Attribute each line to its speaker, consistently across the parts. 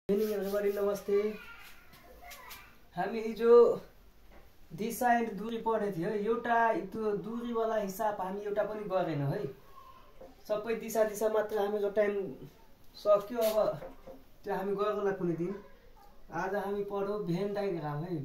Speaker 1: everybody, नमस्ते। हामी हिजो दिशा एन्ड दूरी पढे थियो। एउटा त्यो दूरी वाला हिसाब हामी एउटा पनि गरेन है। सबै दिशा मात्र हामीको टाइम सक्यो। अब त्यो हामी गर्ला कुनै दिन। आज हामी पढौ भेन डायग्राम है।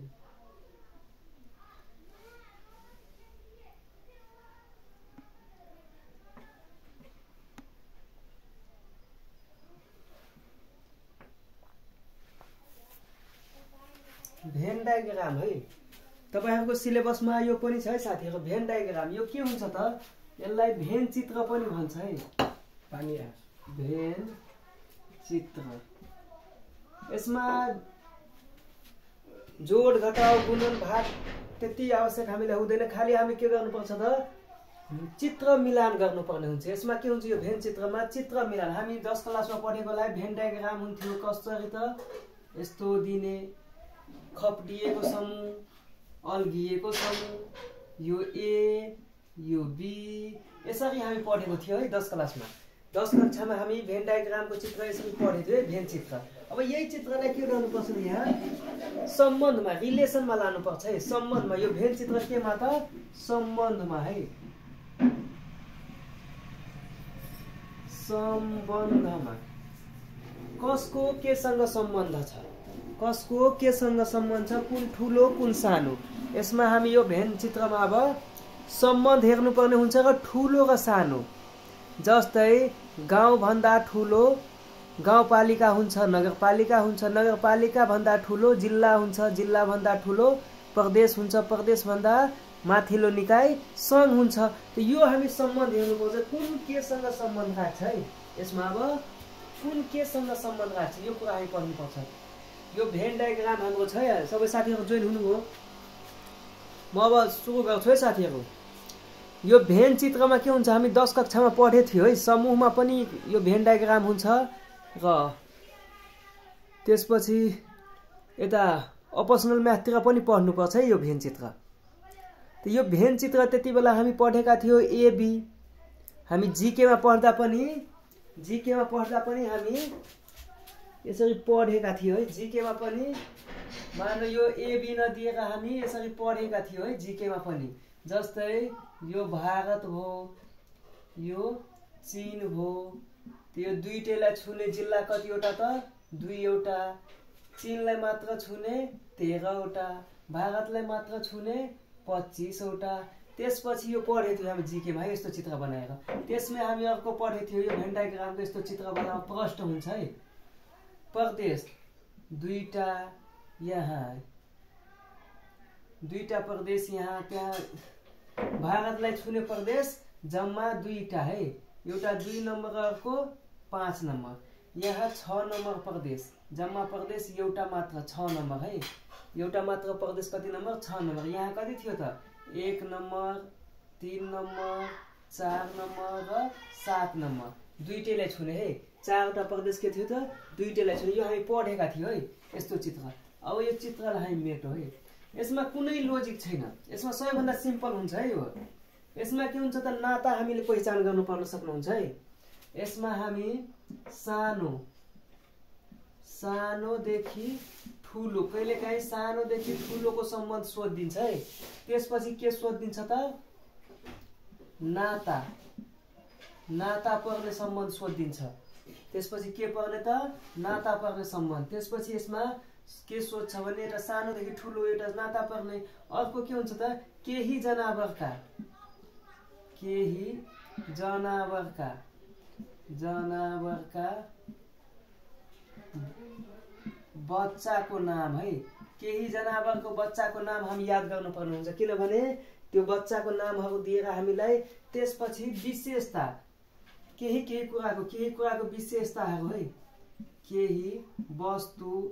Speaker 1: भेन डायग्राम है। तपाईहरुको सिलेबसमा यो पनि छ है साथीहरु। भेन डायग्राम यो के हुन्छ त? यसलाई भेन चित्र पनि भन्छ है। भेन चित्र। यसमा जोड घटाउ गुणन भाग त्यति आवश्यक हामीलाई हुँदैन। खाली हामी के गर्नुपर्छ त? चित्र मिलान गर्नुपर्ने हुन्छ। यसमा के हुन्छ? यो भेन चित्रमा चित्र मिलान। हामी 10 क्लासमा पढेकोलाई भेन डायग्राम हुन्थ्यो कसरी त? यस्तो दिने खप्टिएको समूह, अल्गिएको समूह, यो ए, यो बी, यसरी हामी पढेको थियो है 10 क्लासमा। 10 कक्षामा हामी भेन डायग्रामको चित्र यसरी पढेको थियो, भेन चित्र। अब यही चित्रलाई के गर्नुपर्छ त? यहाँ सम्बन्धमा, रिलेसनमा लानुपर्छ है। सम्बन्धमा यो भेन चित्र केमा त? सम्बन्धमा है। सम्बन्धमा कसको केसँग सम्बन्ध छ? कसको केसँग सम्बन्ध छ? कुन ठुलो कुन सानो? यसमा हामी यो भेन चित्रमा अब सम्बन्ध हेर्नुपर्ने हुन्छ र ठुलो र सानो। जस्तै गाउँ भन्दा ठुलो गाउँपालिका हुन्छ, नगरपालिका हुन्छ, नगरपालिका भन्दा ठुलो जिल्ला हुन्छ, जिल्ला भन्दा ठुलो प्रदेश हुन्छ, प्रदेश भन्दा माथिल्लो निकाय संघ हुन्छ। यो हामी सम्बन्ध हेर्नुपर्छ। कुन केसँग सम्बन्ध राख्छ है? यसमा अब कुन केसँग सम्बन्ध राख्छ यो कुरा हामी पढ्नुपर्छ। यो भेन डायग्राम हाम्रो छ यार। सबै साथीहरु जोइन हुनुभयो। म अब सुरु गर्छु है साथीहरु। यो भेन चित्रमा के हुन्छ? हामी 10 कक्षामा पढे थियो है। समूहमा पनि यो भेन डायग्राम हुन्छ र त्यसपछि यता अपर्सनल म्याथतिर पनि पढ्नुपर्छ है यो भेन चित्र। यो भेन चित्र त्यति बेला हामी पढेका थियो एबी। हामी जीकेमा पढ्दा पनि हामी यसरी पढेका थियो है। जीकेमा पनि मान यो एबी नदिएर हामी यसरी पढेका थियो है जीकेमा पनि। जस्तै यो भारत भो, यो चीन भो। त्यो दुईटैलाई छुने जिल्ला कतिवटा त? 2वटा। चीनलाई मात्र छुने 13वटा, भारतलाई मात्र छुने 25वटा। त्यसपछि यो पढे थियो हामी जीकेमा है यस्तो चित्र बनाएर। त्यसमै हामी अर्को पढे थियो यो भेन डायग्रामको यस्तो चित्र बनाएर प्रश्न हुन्छ है। प्रदेश 2टा, यहाँ 2टा प्रदेश, यहाँ त्यहाँ भारतलाई छुने प्रदेश जम्मा 2टा है। एउटा 2 नम्बर अर्को 5 नम्बर। यहाँ 6 नम्बर प्रदेश, जम्मा प्रदेश एउटा मात्र 6 नम्बर है। एउटा मात्र प्रदेश कति नम्बर? 6 नम्बर। यहाँ कति थियो त? 1 नम्बर, 3 नम्बर, 4 नम्बर र 7 नम्बर। दुईटैलाई छुने है। 4वटा प्रदेश के थियो त? दुईटैलाई छुने। यो हामी पढेका थियो है यस्तो चित्र। अब यो चित्रलाई हामी मेटौँ है। यसमा कुनै लोजिक छैन। यसमा सबैभन्दा सिम्पल हुन्छ है यो। यसमा के हुन्छ त? नाता हामीले पहिचान गर्नु पर्न सक्नुहुन्छ है। यसमा हामी सानोदेखि ठुलो, कहिलेकाहीँ सानोदेखि ठुलोको सम्बन्ध सोधिदिन्छ है। त्यसपछि के सोधिदिन्छ त? नाता पर्ने सम्बन्ध सोधिदिन्छ। त्यसपछि के पर्ने त? नाता पर्ने सम्बन्ध। त्यसपछि यसमा के सोध्छ भने एउटा सानोदेखि ठुलो एउटा नाता पर्ने। अर्को के हुन्छ त? केही जनावरका बच्चाको नाम है। केही जनावरको बच्चाको नाम हामी याद गर्नुपर्ने हुन्छ। किनभने त्यो बच्चाको नामहरू दिएर हामीलाई त्यसपछि विशेषता केही कुराको विशेषताहरू है। केही वस्तु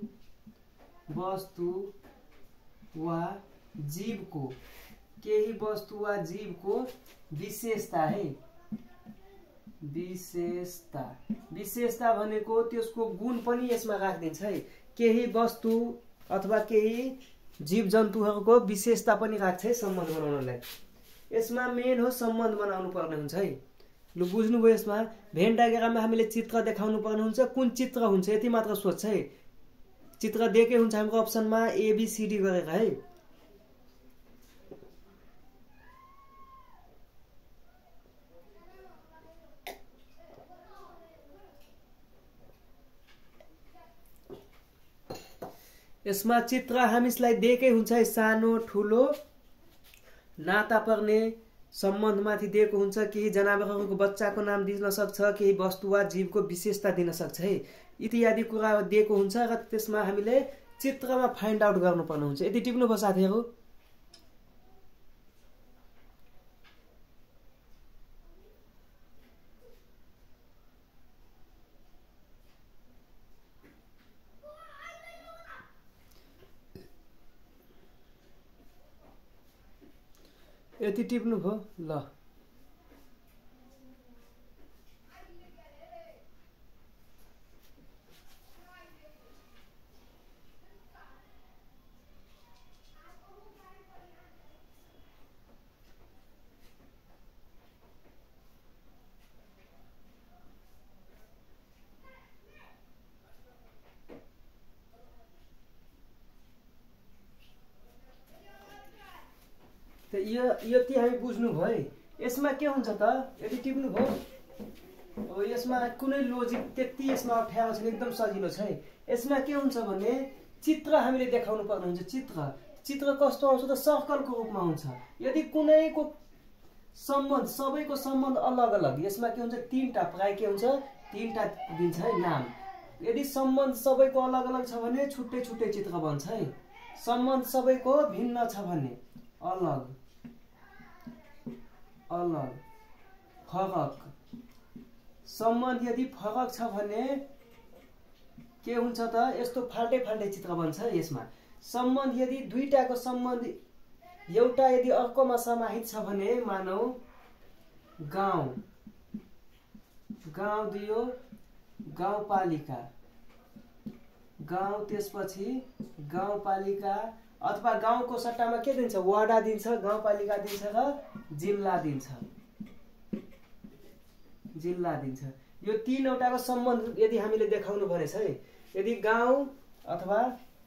Speaker 1: वा जीवको, केही वस्तु वा जीवको विशेषता है। विशेषता भनेको त्यसको गुण पनि यसमा राखिदिन्छ है। केही वस्तु अथवा केही जीव जन्तुहरूको विशेषता पनि राख्छ है सम्बन्ध बनाउनलाई। यसमा मेन हो सम्बन्ध बनाउनु पर्ने हुन्छ है। लु बुझ्नुभयो। यसमा भेन डायग्राममा हामीले चित्र देखाउनु पर्ने हुन्छ। कुन चित्र हुन्छ यति मात्र सोध्छ है। चित्र दिएकै हुन्छ हाम्रो अप्सनमा ABCD गरेर है। यसमा चित्र हामीलाई दिएकै हुन्छ है, सानो ठुलो नाता पर्ने सम्बन्धमाथि दिएको हुन्छ। केही जनावरहरूको बच्चाको नाम दिन सक्छ, केही वस्तु वा जीवको विशेषता दिन सक्छ है, इत्यादि कुरा दिएको हुन्छ र त्यसमा हामीले चित्रमा फाइन्ड आउट गर्नुपर्ने हुन्छ। यदि टिप्नुभयो साथीहरू? यति टिप्नुभयो? ल यति हामी बुझ्नु भयो है। यसमा के हुन्छ त, यदि टिप्नु भयो यसमा कुनै लोजिक त्यति यसमा अप्ठ्यारो छैन, एकदम सजिलो छ है। यसमा के हुन्छ भने चित्र हामीले देखाउनु पर्ने हुन्छ। चित्र कस्तो आउँछ त, सर्कलको रूपमा हुन्छ। यदि कुनैको सम्बन्ध, सबैको सम्बन्ध अलग अलग, यसमा के हुन्छ तीनटा, प्राय के हुन्छ तीनटा दिन्छ है नाम। यदि सम्बन्ध सबैको अलग अलग छ भने छुट्टै छुट्टै चित्र बन्छ है। सम्बन्ध सबैको भिन्न छ भने अलग अलग फरक। सम्बन्ध यदि फरक छ भने के हुन्छ त, यस्तो फाल्टै फाल्टै चित्र बन्छ है यसमा। सम्बन्ध यदि दुईटाको सम्बन्ध एउटा यदि अर्कोमा समाहित छ भने, मानौ गाउँ दियो गाउँपालिका, गाउँ त्यसपछि गाउँपालिका, अथवा गाउँको सट्टामा के दिन्छ वडा दिन्छ, गाउँपालिका दिन्छ र जिल्ला दिन्छ। यो तीनवटाको सम्बन्ध यदि हामीले देखाउनु भनेछ है। यदि गाउँ अथवा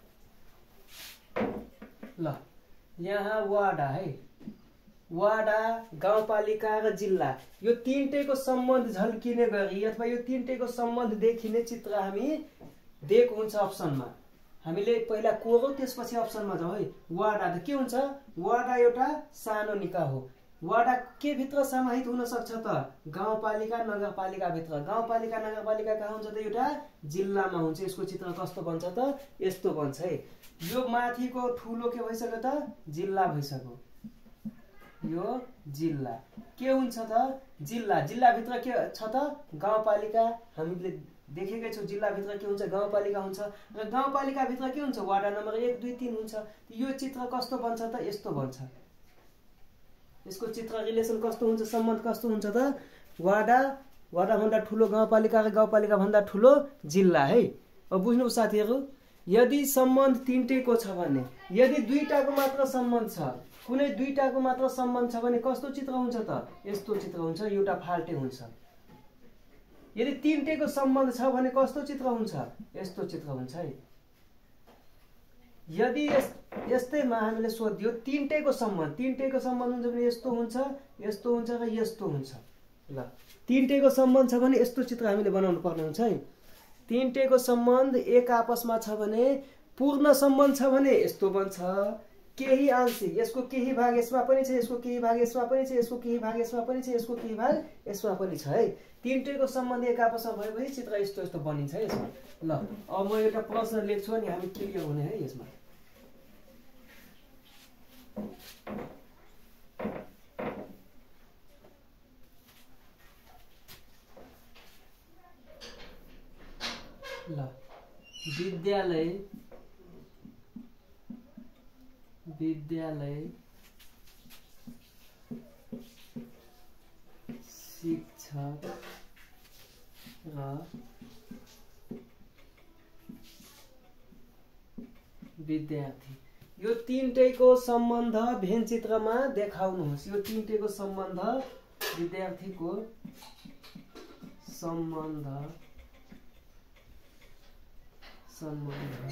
Speaker 1: ल यहाँ वडा है, वडा गाउँपालिका र जिल्ला, यो तीनटैको सम्बन्ध झल्किने गरी अथवा यो तीनटैको सम्बन्ध देखिने चित्र हामी दिएको हुन्छ अप्सनमा। हामीले पहिला कोरो त्यसपछि अप्सनमा जाउँ है। वडा त के हुन्छ, वडा एउटा सानो निकाय हो। वडा के भित्र समाहित हुन सक्छ त, गाउँपालिका नगरपालिका भित्र। गाउँपालिका नगरपालिका कहाँ हुन्छ त, एउटा जिल्लामा हुन्छ। यसको चित्र कस्तो बन्छ त, यस्तो बन्छ है। यो माथिको ठुलो के भइसक्यो त, जिल्ला भइसक्यो। यो जिल्ला के हुन्छ त, जिल्ला भित्र के छ त, गाउँपालिका। हामीले देखेकै छौँ जिल्लाभित्र के हुन्छ, गाउँपालिका हुन्छ र गाउँपालिका भित्र के हुन्छ, वार्ड नम्बर 1, 2, 3 हुन्छ। यो चित्र कस्तो बन्छ त, यस्तो बन्छ। यसको चित्र रिलेसन कस्तो हुन्छ, सम्बन्ध कस्तो हुन्छ त, वार्ड भन्दा ठुलो गाउँपालिका र गाउँपालिका भन्दा ठुलो जिल्ला है। अब बुझ्नु साथीहरू, यदि सम्बन्ध तीनटैको छ भने, यदि दुईटाको मात्र सम्बन्ध छ, कुनै दुईटाको मात्र सम्बन्ध छ भने कस्तो चित्र हुन्छ त, यस्तो चित्र हुन्छ, एउटा फाल्टे हुन्छ। यदि तीनटैको सम्बन्ध छ भने कस्तो चित्र हुन्छ, यस्तो चित्र हुन्छ है। यदि यस्तैमा हामीले सोधियो तीनटैको सम्बन्ध हुन्छ भने यस्तो हुन्छ, यस्तो हुन्छ र यस्तो हुन्छ। ल तीनटैको सम्बन्ध छ भने यस्तो चित्र हामीले बनाउनु पर्ने हुन्छ है। तीनटैको सम्बन्ध एक आपसमा छ भने, पूर्ण सम्बन्ध छ भने यस्तो बन्छ। केही आंशिक, यसको केही भाग यसमा पनि छ, यसको केही भाग यसमा पनि छ, यसको केही भाग यसमा पनि छ, यसको केही भाग यसमा पनि छ है। तीनटैको सम्बन्ध एक आपसमा भएपछि चित्र यस्तो यस्तो बनिन्छ है यसमा। ल अब म एउटा प्रश्न लेख्छु अनि हामी क्लियर हुने है यसमा। ल विद्यालय शिक्षक र विद्यार्थी, यो तीनटैको सम्बन्ध भेन चित्रमा देखाउनुहोस्। यो तीनटैको सम्बन्ध, विद्यार्थीको सम्बन्ध सम्बन्ध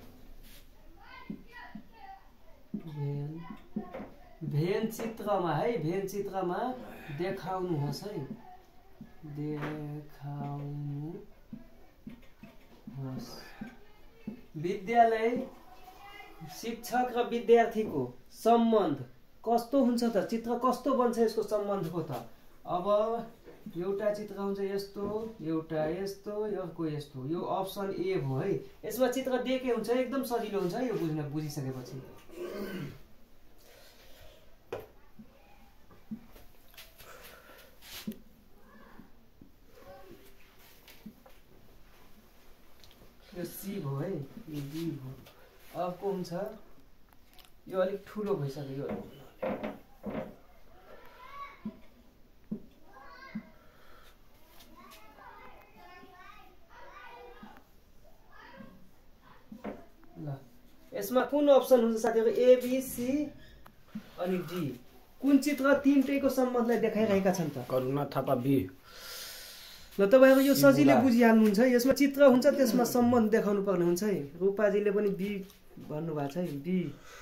Speaker 1: भेन चित्रमा है, भेन चित्रमा देखाउनुहोस् है, देखाउनुहोस्। विद्यालय शिक्षक र विद्यार्थीको सम्बन्ध कस्तो हुन्छ त? चित्र कस्तो बन्छ यसको सम्बन्धको त? अब एउटा चित्र हुन्छ यस्तो, एउटा यस्तो, अर्को यस्तो। यो अप्सन ए हो है। यसमा चित्र देखे हुन्छ, एकदम सजिलो हुन्छ यो बुझिसकेपछि। यो सी भयो है, यो बी भयो। अर्को हुन्छ यो अलिक ठुलो भइसक्यो यो। ल यसमा कुन अप्सन हुन्छ साथीहरु? ए बी सी अनि डी। कुन चित्र तीनटैको सम्बन्धलाई देखाइरहेका छन् त?
Speaker 2: करुणा थापा बी।
Speaker 1: ल तपाईहरु यो सजिलै बुझिहाल्नुहुन्छ। यसमा चित्र हुन्छ, त्यसमा सम्बन्ध देखाउनु पर्ने हुन्छ है। रूपाजीले पनि बी भन्नु भएको छ है, बी।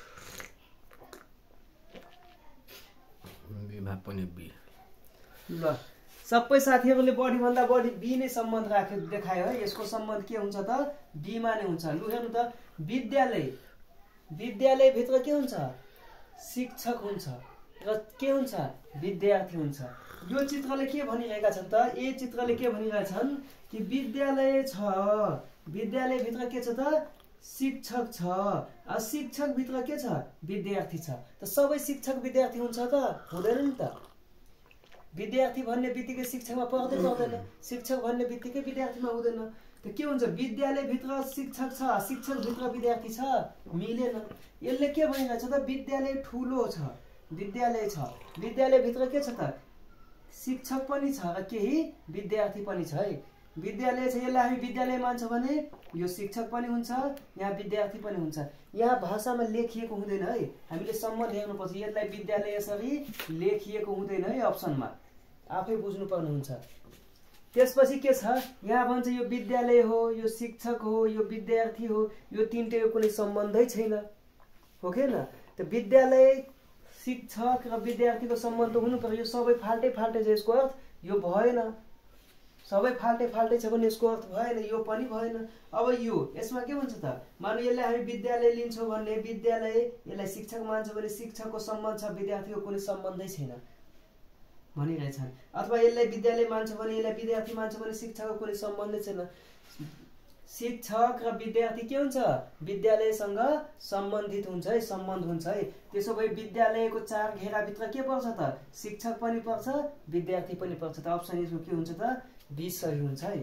Speaker 2: बीमा पनि बी।
Speaker 1: ल सबै साथीहरुले बढी भन्दा बढी बी नै सम्बन्ध राखे देखायो है। यसको सम्बन्ध के हुन्छ त? बी मा नै हुन्छ। लु हेर्नु त, विद्यालय, विद्यालय भित्र के हुन्छ? शिक्षक हुन्छ र के हुन्छ? विद्यार्थी हुन्छ। यो चित्रले के भनिरहेका छन् त? ए चित्रले के भनिरहेका छन् कि विद्यालय छ, विद्यालय भित्र के छ त? शिक्षक छ, आ शिक्षक भित्र के छ? विद्यार्थी छ। त सबै शिक्षक विद्यार्थी हुन्छ त? हुँदैन नि त। विद्यार्थी भन्ने बित्तिकै शिक्षकमा पर्दैन, शिक्षक भन्ने बित्तिकै विद्यार्थीमा हुँदैन। त के हुन्छ? विद्यालय भित्र शिक्षक छ, शिक्षक भित्र विद्यार्थी छ, मिलेन। यसले के भनिरहेछ त? विद्यालय ठुलो छ, विद्यालय छ, विद्यालय भित्र के छ त? शिक्षक पनि छ र केही विद्यार्थी पनि छ है। विद्यालय छ, यसलाई हामी विद्यालय मान्छ भने यो शिक्षक पनि हुन्छ, यहाँ विद्यार्थी पनि हुन्छ। यहाँ भाषामा लेखिएको हुँदैन है, हामीले सम्बन्ध हेर्नुपर्छ। यसलाई विद्यालय यसरी लेखिएको हुँदैन है, अप्सनमा आफै बुझ्नुपर्ने हुन्छ। त्यसपछि के छ? यहाँ भन्छ यो विद्यालय हो, यो शिक्षक हो, यो विद्यार्थी हो, यो तीनटैको कुनै सम्बन्धै छैन, हो कि न? त विद्यालय शिक्षक र विद्यार्थीको सम्बन्ध हुनु पर्यो। यो सबै फाल्टै फाल्टै छ, यसको अर्थ यो भएन। सबै फाल्टै फाल्टै छ भने यसको अर्थ भएन, यो पनि भएन। अब यो यसमा के हुन्छ त? मानौ यसलाई हामी विद्यालय लिन्छौँ भने विद्यालय, यसलाई शिक्षक मान्छ भने शिक्षकको सम्बन्ध छ, विद्यार्थीको कुनै सम्बन्धै छैन भनिरहेछन्। अथवा यसलाई विद्यालय मान्छ भने, यसलाई विद्यार्थी मान्छ भने शिक्षकको कुनै सम्बन्धै छैन। शिक्षक र विद्यार्थी के हुन्छ? विद्यालयसँग सम्बन्धित हुन्छ है, सम्बन्ध हुन्छ है। त्यसो भए विद्यालयको चार घेराभित्र के पर्छ त? शिक्षक पनि पर्छ, विद्यार्थी पनि पर्छ। त अप्सन यसको के हुन्छ त? बी सही हुन्छ है।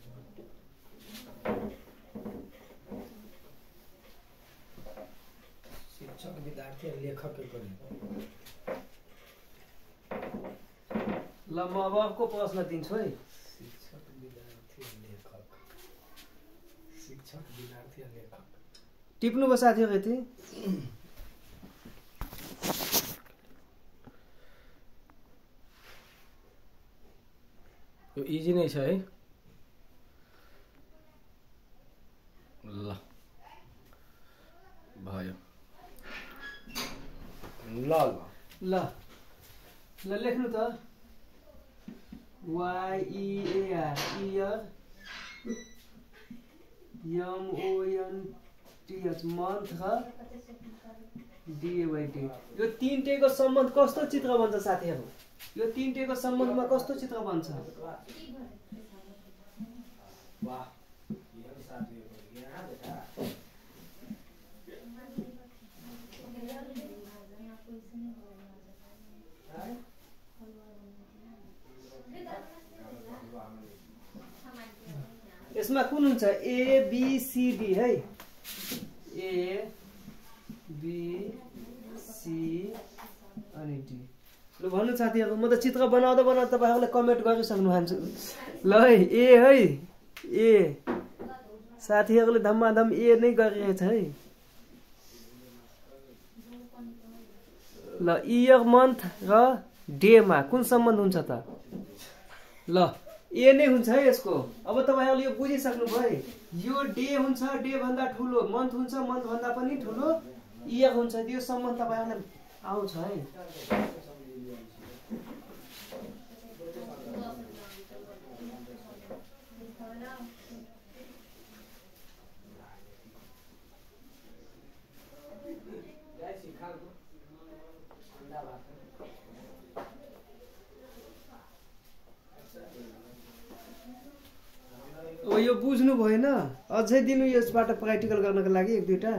Speaker 2: शिक्षक विद्यार्थी लेखक
Speaker 1: ल म अब अर्को प्रश्न दिन्छु है।
Speaker 2: शिक्षक विद्यार्थी लेखक, शिक्षक विद्यार्थी लेखक।
Speaker 1: टिप्नुभयो साथीहरु यति?
Speaker 2: यो इजी नै छ है। ल भयो। ल
Speaker 1: ल ल लेख्नु त। YEAR, इयर, MONTH, मन्थ र DAY, यो तीनटैको सम्बन्ध कस्तो चित्र बन्छ साथीहरु? यो तीनटैको सम्बन्धमा कस्तो चित्र बन्छ?
Speaker 2: वाह,
Speaker 1: यसमा कुन हुन्छ? ए बी सी डी है। ए बी सी अनि डी। ल भन्नु साथीहरु, म त चित्र बनाउँदा बनाउँदा तपाईहरुले कमेन्ट गरिसक्नु हुन्छ। ल है, ए है, ए साथीहरुले धम्माधम ए नै गरिरहेछ है। ल इयर, मन्थ र डे मा कुन सम्बन्ध हुन्छ त? ल ए नै हुन्छ है यसको। अब तपाईहरुले यो बुझिसक्नु भयो है। यो डे हुन्छ, डे भन्दा ठुलो, मन्थ हुन्छ, मन्थ भन्दा पनि ठुलो इयर हुन्छ। त्यो सम्बन्ध तपाईँहरूलाई आउँछ है। ओ यो बुझ्नु भएन, अझै दिनु यसबाट प्र्याक्टिकल गर्नको लागि एक दुईटा।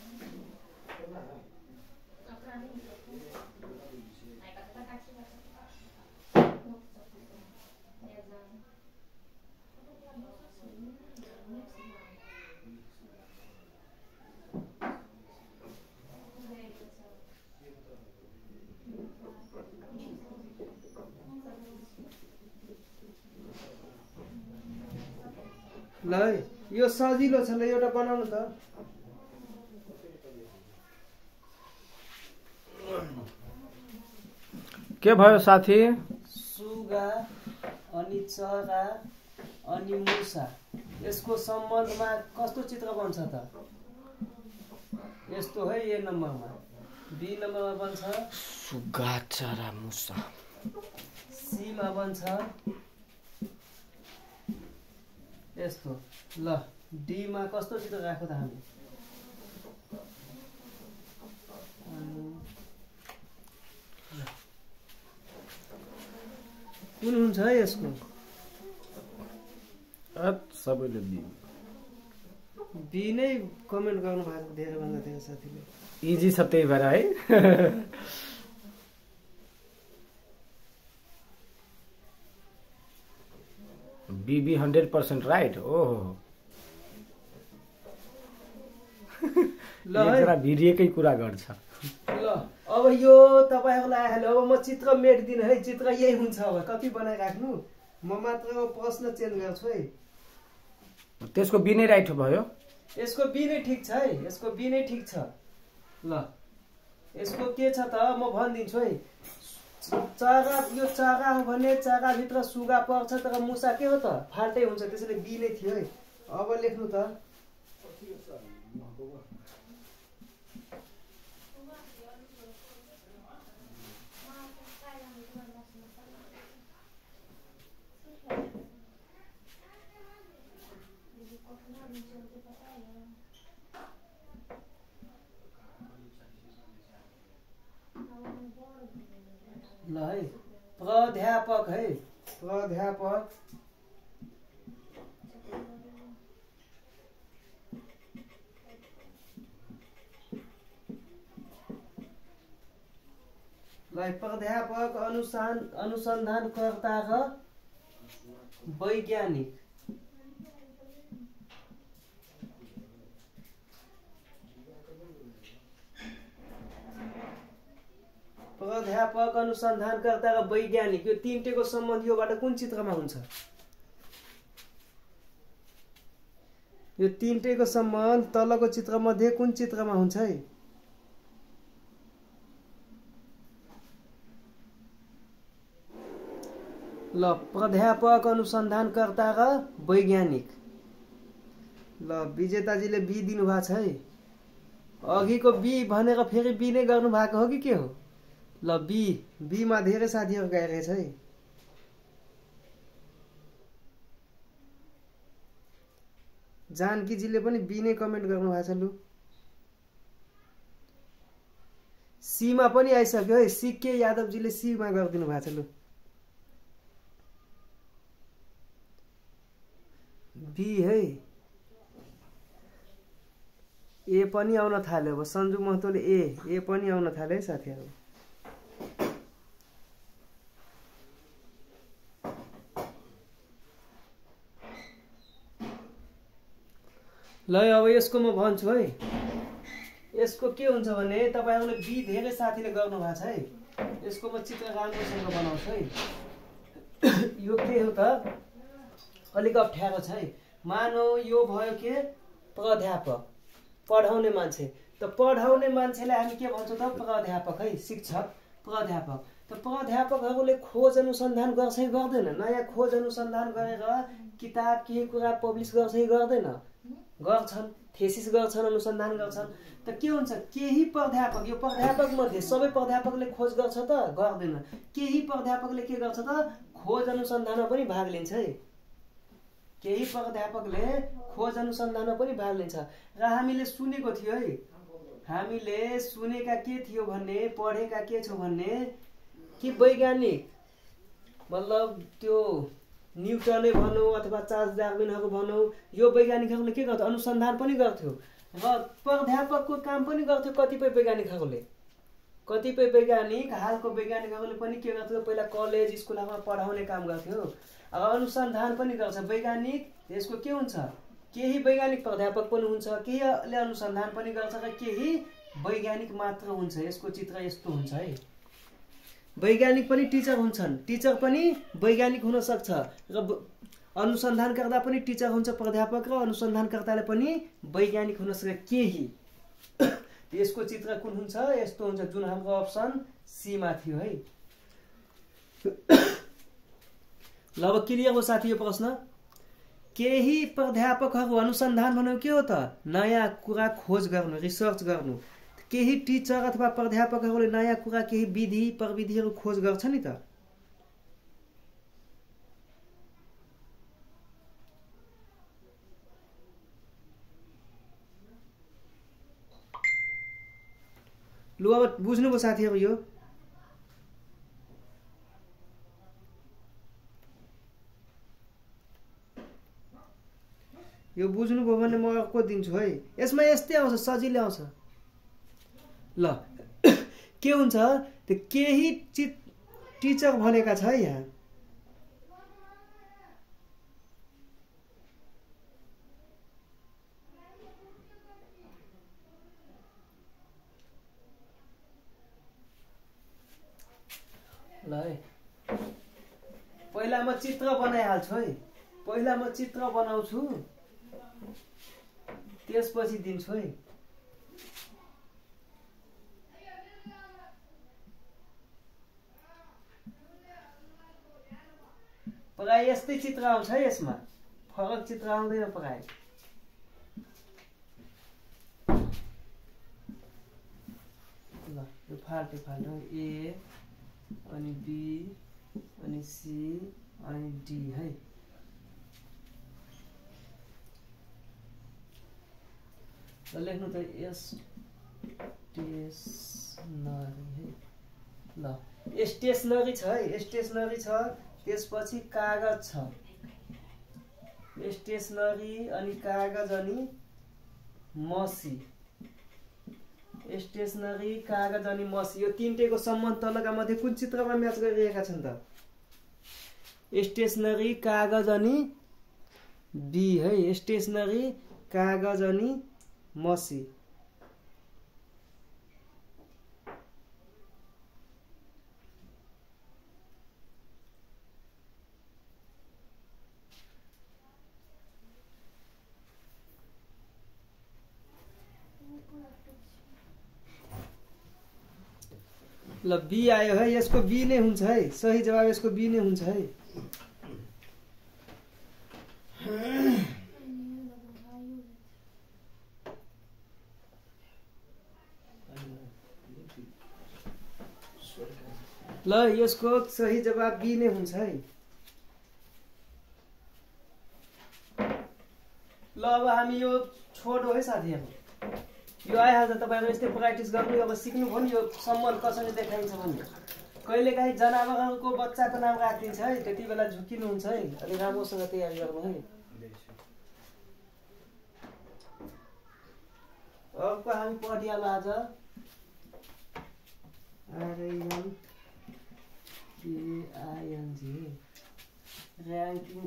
Speaker 1: ल है, यो सजिलो छ, ल एउटा बनाउनु त।
Speaker 2: के भयो साथी?
Speaker 1: सुगा अनि चरा अनि मुसा, यसको सम्बन्धमा कस्तो चित्र बन्छ त? यस्तो है। ए नम्बरमा, बी नम्बरमा बन्छ
Speaker 2: सुगा चरा मुसा,
Speaker 1: सी मा बन्छ यस्तो। ल डी मा कस्तो चित्र राख्यो त हामी? कुन हुन्छ है यसको?
Speaker 2: सबैले बी।
Speaker 1: बी नै कमेन्ट गर्नु भएको धेरै भन्दा धेरै साथीले।
Speaker 2: इजी छ त्यही भएर है। बीबी 100% राइट। ओहो
Speaker 1: ल है,
Speaker 2: भिडियोकै कुरा गर्छ।
Speaker 1: ल अब यो तपाईहरुलाई आइहाल्यो। अब म चित्र मेट्दिन है, चित्र यही हुन्छ। अब कति बनाइराख्नु, म मात्र प्रश्न चेन्ज गर्छु है।
Speaker 2: त्यसको बी नै राइट भयो।
Speaker 1: यसको बी नै ठिक छ है, यसको बी नै ठिक छ। ल यसको के छ त म भनिदिन्छु है। चरा, यो चरा हो भने चरा भित्र सुगा पर्छ, तर मुसा के हो त फाल्टै हुन्छ, त्यसैले बी नै थियो है। अब लेख्नु त। ल है, प्राध्यापक है, प्राध्यापक। ल प्राध्यापक, अनुसन्धानकर्ता र वैज्ञानिक। प्राध्यापक, अनुसन्धानकर्ता र वैज्ञानिक, यो तीनटेको सम्बन्ध योबाट कुन चित्रमा हुन्छ? यो तीनटेको सम्बन्ध तलको चित्र मध्ये कुन चित्रमा हुन्छ है? ल प्राध्यापक, अनुसन्धानकर्ता र वैज्ञानिक। ल विजेताजीले बी दिनु भएको छ है। अघिको बी भनेर फेरि बी नै गर्नु भएको हो कि के हो? ल बी मा धेरै साथीहरु गइरहेछ है। जानकीजीले पनि बी नै कमेन्ट गर्नु भएको छ। लु सी मा पनि आइसक्यो है। सिके यादवजीले सी मा गरिदिनु भएको छ। लु बी है। ए पनि आउन थाल्यो। अब सञ्जु महतोले ए पनि आउन थाल्यो है साथीहरु। ल अब यसको म भन्छु है। यसको के हुन्छ भने तपाईहरुले बी धेरै साथीले गर्नु भएको छ है। यसको म चित्र राम्रोसँग बनाउँछु है। यो के हो त अलिक अप्ठ्यारो छ है। मानौ यो भयो के प्राध्यापक, पढाउने मान्छे। त पढाउने मान्छेलाई हामी के भन्छौं त प्राध्यापक है, शिक्षक प्राध्यापक। त प्राध्यापकहरुले खोज अनुसन्धान गर्छ कि गर्दैन? नयाँ खोज अनुसन्धान गरेर किताब केही कुरा पब्लिश गर्छ कि गर्दैन? गर्छन्, थेसिस गर्छन्, अनुसन्धान गर्छन्। त के हुन्छ, केही प्राध्यापक, यो प्राध्यापक मध्ये सबै प्राध्यापकले खोज गर्छ त गर्दैन, केही प्राध्यापकले के गर्छ त खोज अनुसन्धानमा पनि भाग लिन्छ है। केही प्राध्यापकले खोज अनुसन्धानमा पनि भाग लिन्छ। र हामीले सुनेको थियो है, हामीले सुनेका के थियो भन्ने, पढेका के छौँ भन्ने कि वैज्ञानिक मतलब त्यो न्युटनै भनौँ अथवा चार्ल्स डार्विनहरू भनौँ, यो वैज्ञानिकहरूले के गर्थ्यो, अनुसन्धान पनि गर्थ्यो र प्राध्यापकको काम पनि गर्थ्यो। कतिपय वैज्ञानिकहरूले, कतिपय वैज्ञानिक हालको वैज्ञानिकहरूले पनि के गर्थ्यो, पहिला कलेज स्कुलमा पढाउने काम गर्थ्यो, अब अनुसन्धान पनि गर्छ वैज्ञानिक। यसको के हुन्छ, केही वैज्ञानिक प्राध्यापक पनि हुन्छ, केहीले अनुसन्धान पनि गर्छ र केही वैज्ञानिक मात्र हुन्छ। यसको चित्र यस्तो हुन्छ है। वैज्ञानिक पनि टिचर हुन्छन्, टिचर पनि वैज्ञानिक हुन सक्छ र अनुसन्धानकर्ता पनि टिचर हुन्छ प्राध्यापक, र अनुसन्धानकर्ताले पनि वैज्ञानिक हुन सक्छ केही। यसको चित्र कुन हुन्छ, यस्तो हुन्छ, जुन हाम्रो अप्सन सी मा थियो है। ल अब क्लियर हो साथी यो प्रश्न। केही प्राध्यापकहरू, अनुसन्धान भनेको के हो त, नयाँ कुरा खोज गर्नु, रिसर्च गर्नु। केही टिचर अथवा प्राध्यापकहरूले नयाँ कुरा, केही विधि प्रविधिहरू खोज गर्छ नि त। लु अब बुझ्नुभयो साथीहरू, यो बुझ्नुभयो भने म अर्को दिन्छु है। यसमा यस्तै आउँछ, सजिलै आउँछ। ल के हुन्छ, त्यो केही टिचर भनेका छ है यहाँ। ल है, पहिला म चित्र बनाइहाल्छु है। पहिला म चित्र बनाउँछु, त्यसपछि दिन्छु है। प्राय यस्तै चित्र आउँछ है, यसमा फरक चित्र आउँदैन प्राय। ल यो फाल्टो ए अनि बी अनि सी अनि डी है। ल लेख्नु त स्टेसनरी है। ल स्टेसनरी छ है, स्टेसनरी छ, त्यसपछि कागज छ, स्टेसनरी अनि कागज अनि मसी, स्टेसनरी कागज अनि मसी। यो तीनटैको सम्बन्ध तलका मध्ये कुन चित्रमा म्याच गरिरहेका छन् त, स्टेसनरी कागज अनि बी है, स्टेसनरी कागज अनि मसी। ल बी आयो है, यसको बी नै हुन्छ है, सही जवाब यसको बी नै हुन्छ है। ल यसको सही जवाब बी नै हुन्छ है। ल अब हामी यो छोडो है साथीहरु, यो आइहाल्छ। तपाईहरु यस्तै प्र्याक्टिस गर्नु, अब सिक्नुभयो नि यो सम्बन्ध कसरी देखाइन्छ भन्ने। कहिलेकाहीँ जनावरहरूको बच्चाको नाम राखिदिन्छ है, त्यति बेला झुकिनुहुन्छ है, अलि राम्रोसँग तयारी गर्नु है। अर्को हामी पढिहाल आज र्याङ्किङ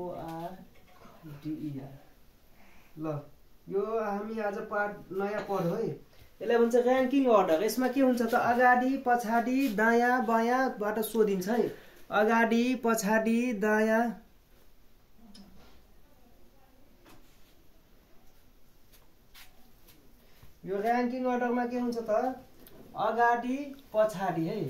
Speaker 1: ORDER। ल यो हामी आज पाठ नयाँ पढ्यौँ है। यसलाई भन्छ र्याङ्किङ अर्डर। यसमा के हुन्छ त, अगाडि पछाडि दायाँ बायाँबाट सोधिन्छ है। अगाडि पछाडि दायाँ, यो र्याङ्किङ अर्डरमा के हुन्छ त, अगाडि पछाडि है।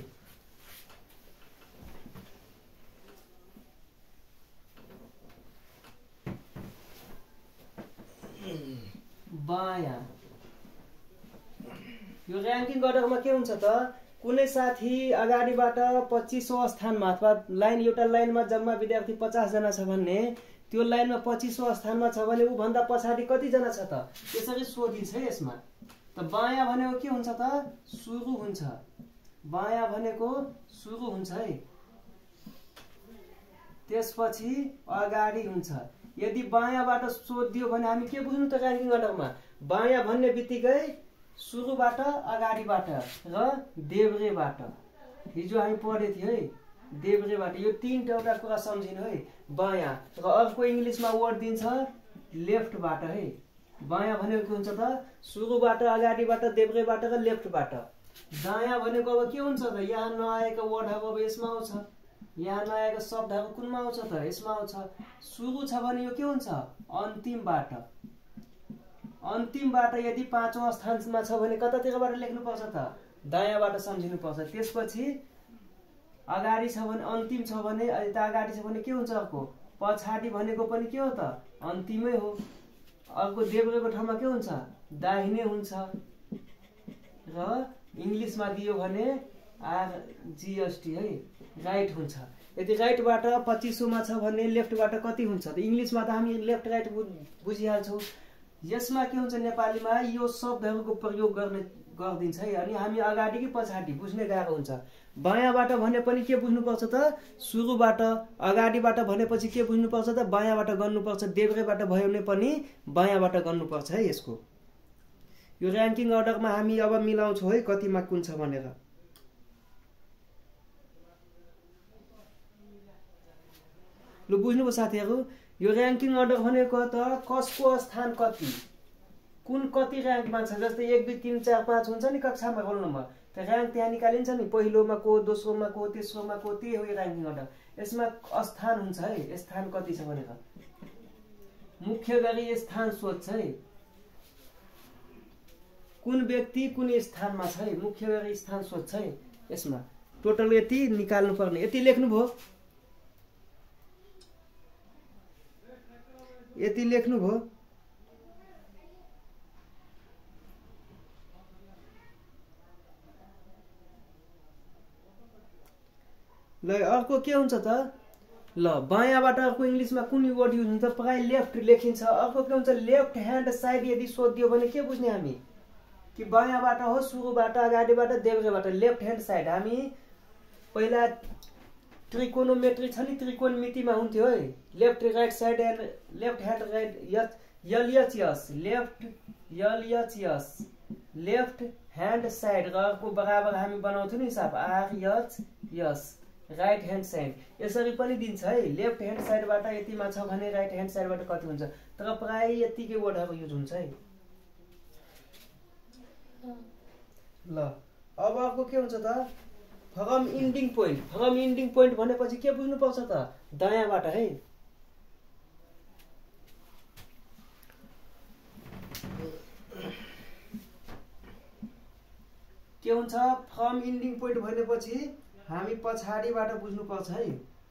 Speaker 1: बायाँ। यो र्याङ्किङ गर्दामा के हुन्छ त, कुनै साथी अगाडिबाट 25औं स्थानमा अथवा लाइन एउटा लाइनमा जम्मा विद्यार्थी 50 जना छ भन्ने त्यो लाइनमा 25औं स्थानमा छ भने ऊ भन्दा पछाडि कतिजना छ त यसरी सोधिन्छ है। यसमा त बायाँ भनेको के हुन्छ त, सुरु हुन्छ। बायाँ भनेको सुरु हुन्छ है, त्यसपछि अगाडि हुन्छ। यदि बायाँबाट सोधियो भने हामी के बुझ्नु त र्याङ्किङ अर्डरमा, बायाँ भन्ने बित्तिकै सुरुबाट अगाडिबाट र देब्रेबाट। हिजो हामी पढे थियो है, देब्रेबाट। यो तीनवटा कुरा सम्झिनु है। बायाँ र अर्को इङ्ग्लिसमा वर्ड दिन्छ लेफ्टबाट है। बायाँ भनेको के हुन्छ त, सुरुबाट अगाडिबाट देब्रेबाट र लेफ्टबाट। दायाँ भनेको अब के हुन्छ त, यहाँ नआएको वर्डहरू अब यसमा आउँछ, यहाँ नआएको शब्दहरू कुनमा आउँछ त, यसमा आउँछ। सुरु छ भने यो के हुन्छ, अन्तिमबाट। अन्तिमबाट यदि 5औं स्थानमा छ भने कतातिरबाट लेख्नुपर्छ त, दायाँबाट सम्झिनुपर्छ। त्यसपछि अगाडि छ भने, अन्तिम छ भने, यता अगाडि छ भने के हुन्छ अर्को, पछाडि भनेको पनि के हो त, अन्तिमै हो। अर्को देब्रेको ठाउँमा के हुन्छ, दाहिने हुन्छ। र इङ्ग्लिसमा दियो भने RGST है, राइट हुन्छ। यदि राइटबाट 25औंमा छ भने लेफ्टबाट कति हुन्छ त, इङ्ग्लिसमा त हामी लेफ्ट राइट बुझिहाल्छौँ। यसमा के हुन्छ, नेपालीमा यो शब्दहरूको प्रयोग गरिदिन्छ है। अनि हामी अगाडि कि पछाडि बुझ्ने गाह्रो हुन्छ। बायाँबाट भने पनि के बुझ्नुपर्छ त, सुरुबाट। अगाडिबाट भनेपछि के बुझ्नुपर्छ त, बायाँबाट गर्नुपर्छ। देब्रेबाट भयो भने पनि बायाँबाट गर्नुपर्छ है। यसको यो र्याङ्किङ अर्डरमा हामी अब मिलाउँछौँ है कतिमा कुन छ भनेर। लु बुझ्नुभयो साथीहरू, यो र्याङ्किङ अर्डर भनेको त कसको स्थान कति, कुन कति र्याङ्कमा छ। जस्तै 1 2 3 4 5 हुन्छ नि कक्षामा रोल नम्बर, त र्याङ्क त्यहाँ निकालिन्छ नि, पहिलोमा को, दोस्रोमा को, तेस्रोमा को, त्यही हो यो र्याङ्किङ अर्डर। यसमा स्थान हुन्छ है, स्थान कति छ भनेर। मुख्य गरी स्थान सोध्छ है, कुन व्यक्ति कुन स्थानमा छ है, मुख्य गरी स्थान सोध्छ है। यसमा टोटल यति निकाल्नु पर्ने, यति लेख्नुभयो, यति लेख्नुभयो। ल अर्को के हुन्छ त, ल बायाँबाट अर्को इङ्ग्लिसमा कुन वर्ड युज हुन्छ, प्राय लेफ्ट लेखिन्छ। अर्को के हुन्छ, लेफ्ट ह्यान्ड साइड यदि सोधियो भने के बुझ्ने हामी, कि बायाँबाट हो, सुरुबाट, अगाडिबाट, देब्रेबाट। लेफ्ट ह्यान्ड साइड हामी पहिला त्रिकोणोमेट्री छ नि, त्रिकोणमितिमा हुन्थ्यो है। Left right side and left hand right, LHS, left LHS, left hand side. र अर्को बराबर हामी बनाउँथ्यौँ नि हिसाब, RHS, राइट ह्यान्ड साइड। यसरी पनि दिन्छ है, लेफ्ट ह्यान्ड साइडबाट यतिमा छ भने राइट ह्यान्ड साइडबाट कति हुन्छ। तर प्राय यतिकै वर्डहरू युज हुन्छ है। ल अब अर्को के हुन्छ त, from ending point. From ending point भनेपछि के बुझ्नुपर्छ त, दायाँबाट है। के हुन्छ, फ्रम इन्डिङ पोइन्ट भनेपछि हामी पछाडिबाट बुझ्नुपर्छ है।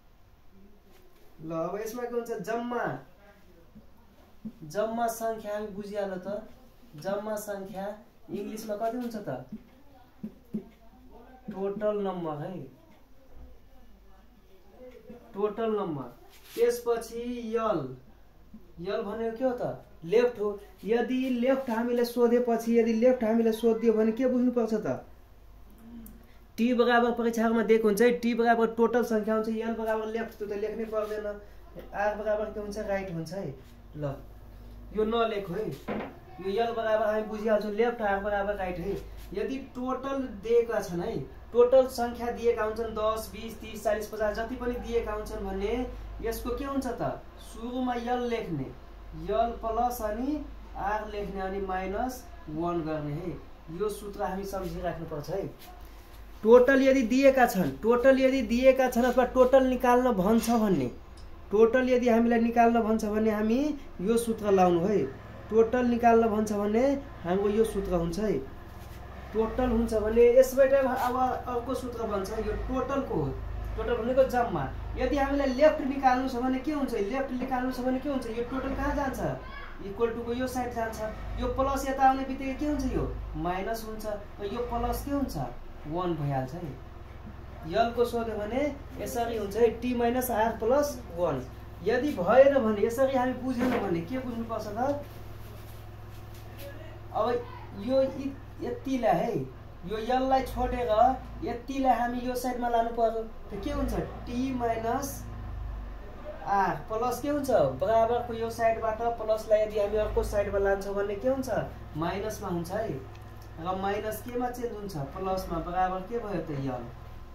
Speaker 1: ल अब यसमा के हुन्छ, जम्मा सङ्ख्या हामी बुझिहाल्यो त। जम्मा सङ्ख्या इङ्ग्लिसमा कति हुन्छ त, टोटल नम्बर है, टोटल नम्बर। त्यसपछि यल भनेको के हो त, लेफ्ट हो। यदि लेफ्ट हामीले सोधेपछि, यदि लेफ्ट हामीले सोधिदियो भने के बुझ्नुपर्छ त, टी बराबर परीक्षामा दिएको हुन्छ है, टी बराबर टोटल सङ्ख्या हुन्छ, यल बराबर लेफ्ट, त्यो त लेख्नै पर्दैन। आर बराबर के हुन्छ, राइट हुन्छ है। ल यो नलेखो है, यो यल बराबर हामी बुझिहाल्छौँ, लेफ्ट, आर बराबर राइट है। यदि टोटल दिएका छन् है, टोटल सङ्ख्या दिएका हुन्छन् 10 20 30 40 50 जति पनि दिएका हुन्छन् भने यसको के हुन्छ त, सुरुमा यल लेख्ने, यल प्लस अनि आर लेख्ने अनि -1 गर्ने है। यो सूत्र हामी सम्झिराख्नुपर्छ है। टोटल यदि दिएका छन् अथवा टोटल निकाल्न भन्छ भन्ने, टोटल यदि हामीलाई निकाल्न भन्छ भने हामी यो सूत्र लाउनु है। टोटल निकाल्न भन्छ भने हाम्रो यो सूत्र हुन्छ है। टोटल हुन्छ भने यसबाट अब अर्को सूत्र बन्छ, यो टोटलको हो। टोटल भनेको जम्मा। यदि हामीलाई लेफ्ट निकाल्नु छ भने के हुन्छ, लेफ्ट निकाल्नु छ भने के हुन्छ, यो टोटल कहाँ जान्छ, इक्वल टू को यो साइड जान्छ, यो प्लस यता आउने बित्तिकै के हुन्छ, यो माइनस हुन्छ र यो प्लस के हुन्छ 1 भइहाल्छ है। यलको सोध्यो भने यसरी हुन्छ है t माइनस r प्लस 1। यदि भएन भने यसरी हामी बुझेन भने के बुझ्नुपर्छ त, अब यो यतिलाई है यो यललाई छोडेर यतिलाई हामी यो साइडमा लानु पर्यो, त के हुन्छ t माइनस r प्लस के हुन्छ बराबरको यो साइडबाट प्लसलाई यदि हामी अर्को साइडमा लान्छौँ भने के हुन्छ माइनसमा हुन्छ है, र माइनस केमा चेन्ज हुन्छ प्लसमा, बराबर के भयो त यल,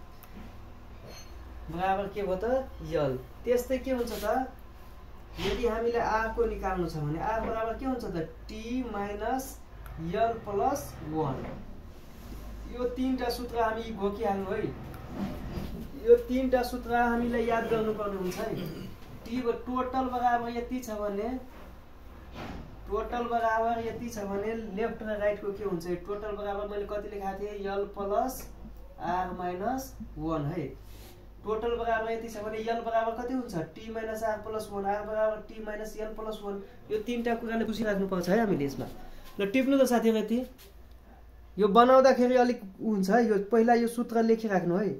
Speaker 1: बराबर के भयो त यल। त्यस्तै के हुन्छ त यदि हामीले r को निकाल्नु छ भने r बराबर के हुन्छ त t माइनस यल प्लस 1। यो तीनटा सूत्र हामी घोकिहाल्नु है, यो तीनटा सूत्र हामीलाई याद गर्नुपर्ने हुन्छ है। टी टोटल बराबर यति छ भने, टोटल बराबर यति छ भने लेफ्ट र राइट को के हुन्छ, टोटल बराबर मैले कति लेखाएको थिएँ यल प्लस आर माइनस 1 है। टोटल बराबर यति छ भने यल बराबर कति हुन्छ T minus R plus 1, R बराबर टी माइनस यल प्लस 1। यो तीनटा कुराले बुझिराख्नुपर्छ है हामीले यसमा। ल टिप्नु त साथीहरु, यति यो बनाउँदाखेरि अलिक हुन्छ है, यो पहिला यो सूत्र लेखिराख्नु है।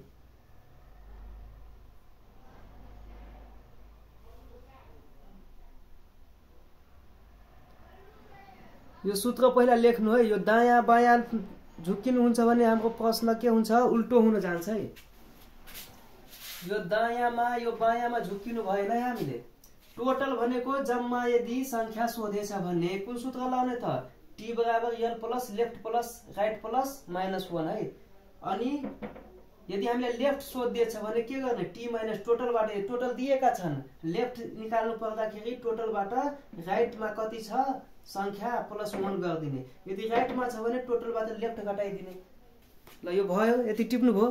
Speaker 1: यो सूत्र पहिला लेख्नु है। यो दायाँ बायाँ झुक्किनु हुन्छ भने हाम्रो प्रश्न के हुन्छ उल्टो हुन जान्छ है। यो दायाँमा यो बायाँमा झुक्किनु भएन है हामीले। टोटल भनेको जम्मा यदि संख्या सोधेछ भने कुन सूत्र लाउने त टी बराबर L plus left plus right plus -1 है। अनि यदि हामीले लेफ्ट सोधिएछ भने के गर्ने टी माइनस टोटलबाट, टोटल दिएका छन्, लेफ्ट निकाल्नु पर्दाखेरि टोटलबाट राइटमा कति छ संख्या +1 गरिदिने। यदि राइटमा छ भने टोटलबाट लेफ्ट घटाइदिने। ल यो भयो, यति टिप्नु भयो,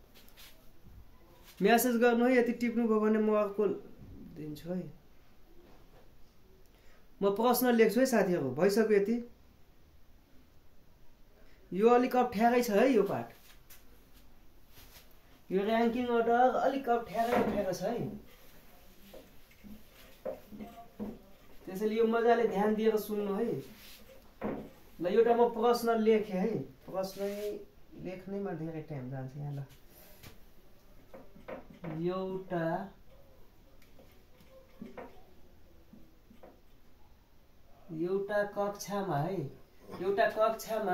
Speaker 1: मेसेज गर्नु है। यति टिप्नु भयो भने म अर्को दिन्छु है। म प्रश्न लेख्छु है साथीहरु, भइसक्यो यति। यो अलिक अप्ठ्यारै छ है यो पाठ। यो र्याङ्किङ अर्डर अलिक अप्ठ्यारै छ है। त्यसैले यो मजाले ध्यान दिएर सुन्नु है। ल एउटा म प्रश्न लेखे है। प्रश्न लेख्नैमा धेरै टाइम जान्छ यहाँ। ल एउटा कक्षामा है, एउटा कक्षामा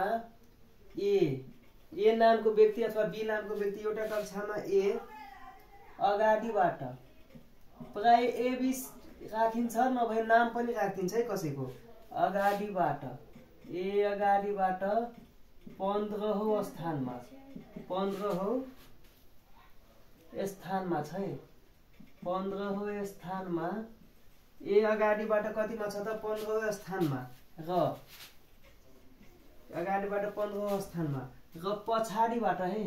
Speaker 1: ए नामको व्यक्ति अथवा बी नामको व्यक्ति एउटा कक्षामा ए अगाडिबाट प्राय ए बी राखिन्छ, नभए नाम पनि राखिन्छ है कसैको। अगाडिबाट ए अगाडिबाट 15औं स्थानमा, 15औं स्थानमा छ है। 15औं स्थानमा ए अगाडिबाट कतिमा छ त 15औं स्थानमा, र अगाडिबाट 15औं स्थानमा, र पछाडिबाट है,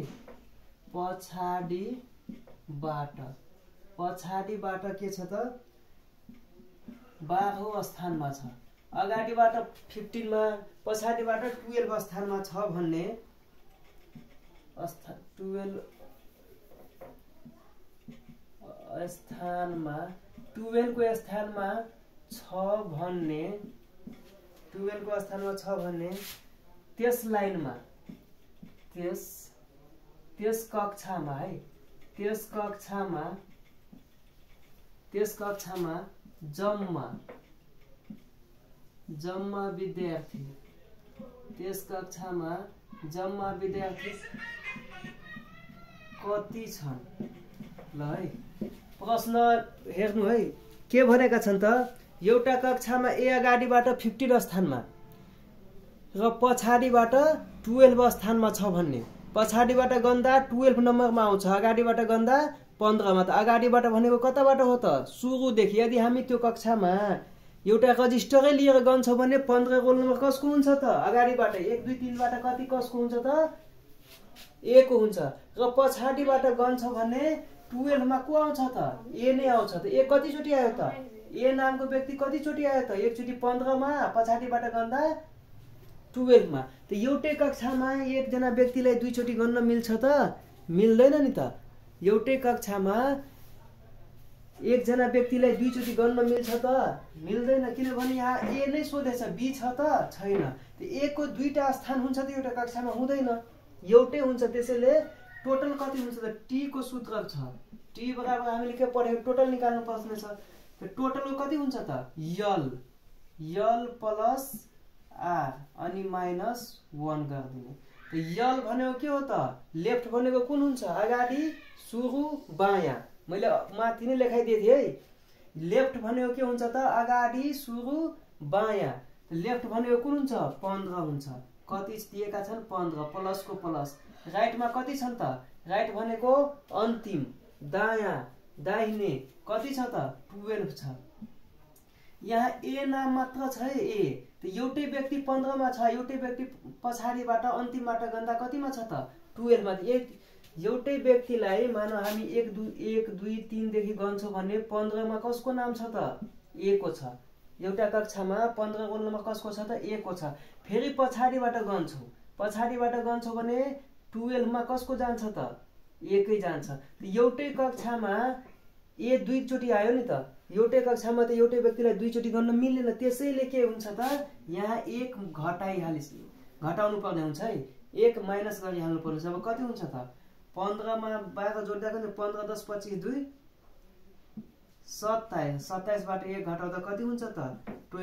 Speaker 1: पछाडिबाट के छ त 12औं स्थानमा छ। अगाडिबाट 15 मा, पछाडिबाट 12 स्थानमा छ भन्ने 12 स्थानमा, 12 को स्थानमा छ भन्ने, 12 को स्थानमा छ भन्ने त्यस लाइनमा, त्यस कक्षामा है, त्यस कक्षामा जम्मा विद्यार्थी, त्यस कक्षामा जम्मा विद्यार्थी कति छन्। ल है प्रश्न हेर्नु है, के भनेका छन् त एउटा कक्षामा ए अगाडिबाट 15 स्थानमा र पछाडिबाट 12 स्थानमा छ भन्ने। पछाडिबाट गन्दा 12 नम्बरमा आउँछ, अगाडिबाट गन्दा 15 मा। त अगाडिबाट भनेको कताबाट हो त सुरुदेखि। यदि हामी त्यो कक्षामा एउटा रजिस्टरै लिएर गन्छौँ भने 15 रोल नम्बर कसको हुन्छ त अगाडिबाट 1 2 3 बाट कति कसको हुन्छ त ए को हुन्छ। र पछाडिबाट गन्छ भने 12 मा को आउँछ त ए नै आउँछ। त ए कति चोटी आयो त ए नामको व्यक्ति कति चोटी आयो त एकचोटी 15 मा, पछाडिबाट गन्दा 12 मा। त एउटै कक्षामा एकजना व्यक्तिलाई दुई चोटी गन्न मिल्छ त मिल्दैन नि त। एउटै कक्षामा एकजना व्यक्तिलाई दुईचोटि गन्न मिल्छ त मिल्दैन, किनभने यहाँ ए नै सोधेछ, बी छ त छैन। ए को दुईटा स्थान हुन्छ त एउटा कक्षामा हुँदैन, एउटै हुन्छ। त्यसैले टोटल कति हुन्छ त टी को सूत्र छ, टी बराबर हामीले के पढेको टोटल निकाल्नु पर्ने छ। टोटल कति हुन्छ त यल प्लस आर अनि -1 गरिदिने। यल भनेको के हो त लेफ्ट भनेको कुन हुन्छ, अगाडि सुरु बायाँ। मैले माथि नै लेखाइदिएको थिएँ है, लेफ्ट भनेको के हुन्छ त अगाडि सुरु बायाँ। लेफ्ट भनेको कुन हुन्छ 15 हुन्छ, कति दिएका छन् 15 प्लसको प्लस। राइटमा कति छन् त, राइट भनेको अन्तिम दायाँ दाहिने कति छ त 12 छ। यहाँ ए नाम मात्र छ है ए, एउटै व्यक्ति 15 मा छ, एउटै व्यक्ति पछाडिबाट अन्तिमबाट गन्दा कतिमा छ त 12 मा। एउटै व्यक्तिलाई मानौ हामी 1 2 3 देखि गन्छौँ भने 15 मा कसको नाम छ त ए को छ। एउटा कक्षामा 15 रोल नम्बर कसको छ त ए को छ। फेरि पछाडिबाट गन्छौँ भने 12 मा कसको जान्छ त ए कै जान्छ। एउटै कक्षामा ए दुईचोटि आयो नि त, एउटै कक्षामा त एउटै व्यक्तिलाई दुईचोटि गर्न मिल्दैन। त्यसैले के हुन्छ त यहाँ 1 घटाउनु पर्ने हुन्छ है, 1 माइनस गरिहाल्नु पर्ने छ। अब कति हुन्छ त 15 मा 12 जोड्दा 15 10 25 2 27, 27 बाट 1 घटाउँदा कति हुन्छ त